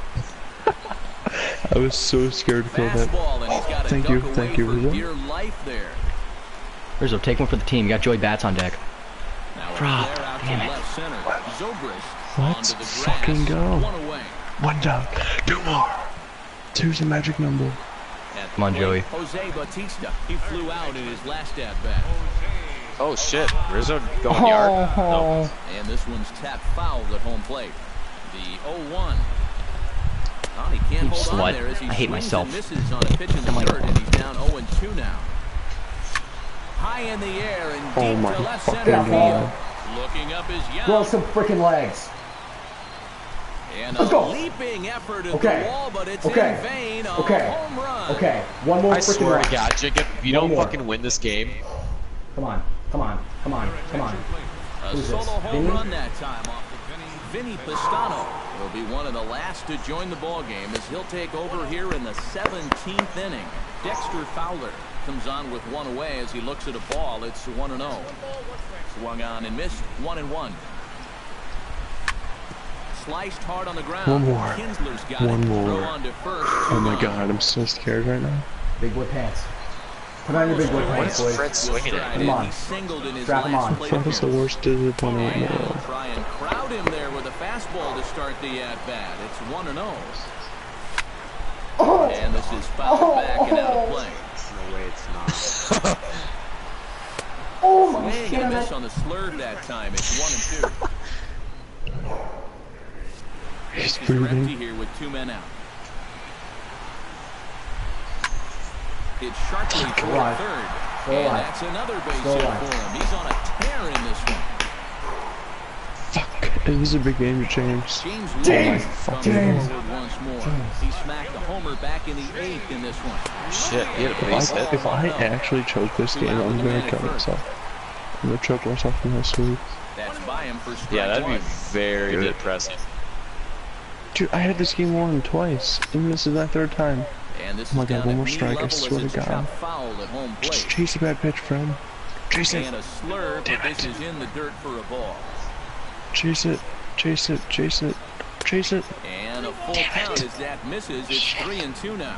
I was so scared to throw that. Fastball, and he's got to Thank duck you, away thank you, for Rizzo. dear life there. Rizzo, take one for the team. You got Joey Bats on deck. Now a Rob, flare out to damn it. left center. Zobrist Let's onto the fucking grass. go. 1 away. 1 down. 2 more. 2's the magic number. At Come on, the plate, Joey. Jose Bautista. He flew out in his last at bat. Oh shit, Rizzo going yard? No. And this one's tapped foul at home plate. The 0-1. Oh, he can't You hold slut. on there as he I hate swings myself. and misses on a pitch in the Come on. third, and he's down 0-2 now. High in the air and Oh deep my to left fucking center field. God. Looking up is Young. Grow some freaking legs. And Let's a go. leaping effort at Okay. the wall, but it's Okay. in vain. A Okay. home run. Okay, one more I freaking swear run. to God, Jacob, if you One don't more. fucking win this game, Come on. A Who's solo this? home Vinny? run that time off the Vinny Pistano will be one of the last to join the ball game as he'll take over here in the 17th inning. Dexter Fowler comes on with 1 away as he looks at a ball. It's 1-0. Swung on and missed. 1-1. Sliced hard on the ground. One more. Kinsler's got One it. more. Throw on to first. Oh my god, I'm so scared right now. Big boy pants. Put on your big boy what pants, is boys. Fred swinging at? Come on. He singled in his Strap him last on. plate Fred is the appearance. worst opponent in the world. Try and crowd him there with a fastball to start the at-bat. It's 1-0. And this is fouled back and out of play. No way it's not. Oh my Swing and a miss on the slurve that time. It's 1-2. He's Bases are empty breathing. here with 2 men out. It's sharply toward alive. third. Still And alive. that's another base Still hit alive. for him. He's on a tear in this one. Fuck. This is a big game to James. James James! Lewis comes James! forward once more. He smacked the homer back in the 8th in this one. Shit, he had a base hit. If I actually choke this game, I'm gonna kill myself. I'm gonna choke myself in my sleep. That's by him for strike Yeah, that'd be 1. very depressing. Dude, I had this game won twice, and this is my 3rd time. And this Oh my is God, down one at more knee strike, I level swear as to it's God. chopped foul at home Just plate. chase the bad pitch, Fred. Chase it. And a slurve, but this is in the dirt for a ball. Chase it. Chase it. Chase it. Chase it. And a full count as that misses. It's 3-2 now.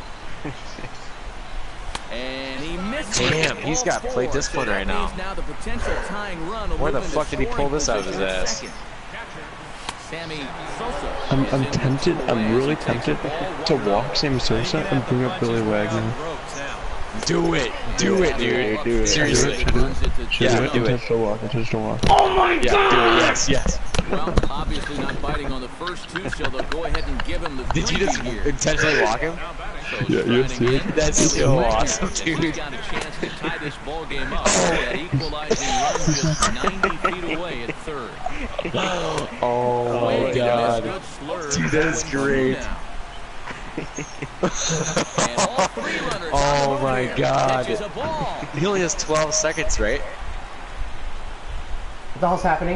And he missed. Damn, he's got plate discipline right now. Now the potential tying run will Where the move into fuck did he pull scoring this out of his position at ass? second. Sammy Sosa. I'm is in with tempted. 2 I'm away really as he takes the tempted ball to 1-0. walk Sammy Sosa and bring up Billy Wagner. Do it, dude. Do it. Seriously. Should do it. Should Yeah, do it. do it. Intentional walk. Intentional walk. Yeah, do it. Yes. Well, obviously not biting on the first 2, so they'll go ahead and give him the Did you just 3 here. intentionally walk him? Yeah, you see it? That's so awesome, He's dude. got a chance to tie this ball game up. That equalizing run just 90 feet away at third. Oh my God. Dude, that's great. Oh my God. He only has 12 seconds, right? What the hell's happening?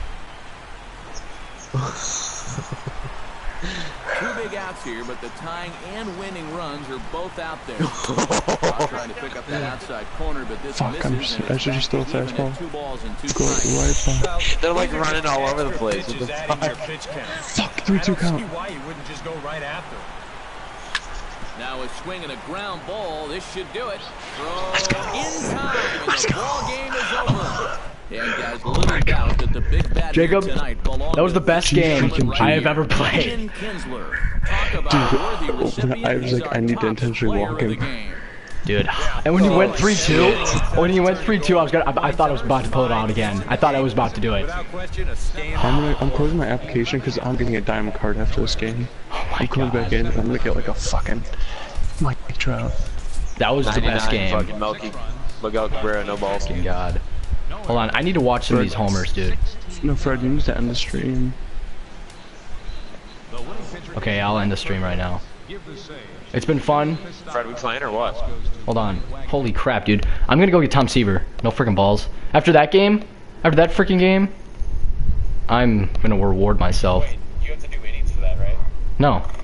Two big outs here, but the tying and winning runs are both out there. Trying to pick up that outside corner, but this misses. I should just throw a fastball. 2 balls and 2 Go right back. They're like running all over the place. What the fuck? Fuck, 3-2 count. Why you wouldn't just go right after him. Now a swing and a ground ball. This should do it. Throw in time, and the ball game is over. And guys, little doubt that the big bad Jacob, tonight belongs that was the best game I have ever played. Dude, I was like, I need to intentionally walk him. Dude, and when you went 3-2, I thought I was about to pull it out again. I thought I was about to do it. I'm closing my application because I'm getting a diamond card after this game. Oh my I'm coming God. back in and I'm gonna get like a fucking Mike Trout. That was the best game. Fucking Melky. Miguel Cabrera, no balls. Fucking God. Hold on, I need to watch some of these homers, dude. No, Fred, you need to end the stream. Okay, I'll end the stream right now. It's been fun. Fred, we playing or what? Hold on. Holy crap, dude. I'm gonna go get Tom Seaver. No freaking balls. After that freaking game, I'm gonna reward myself. Wait, you have to do innings for that, right? No.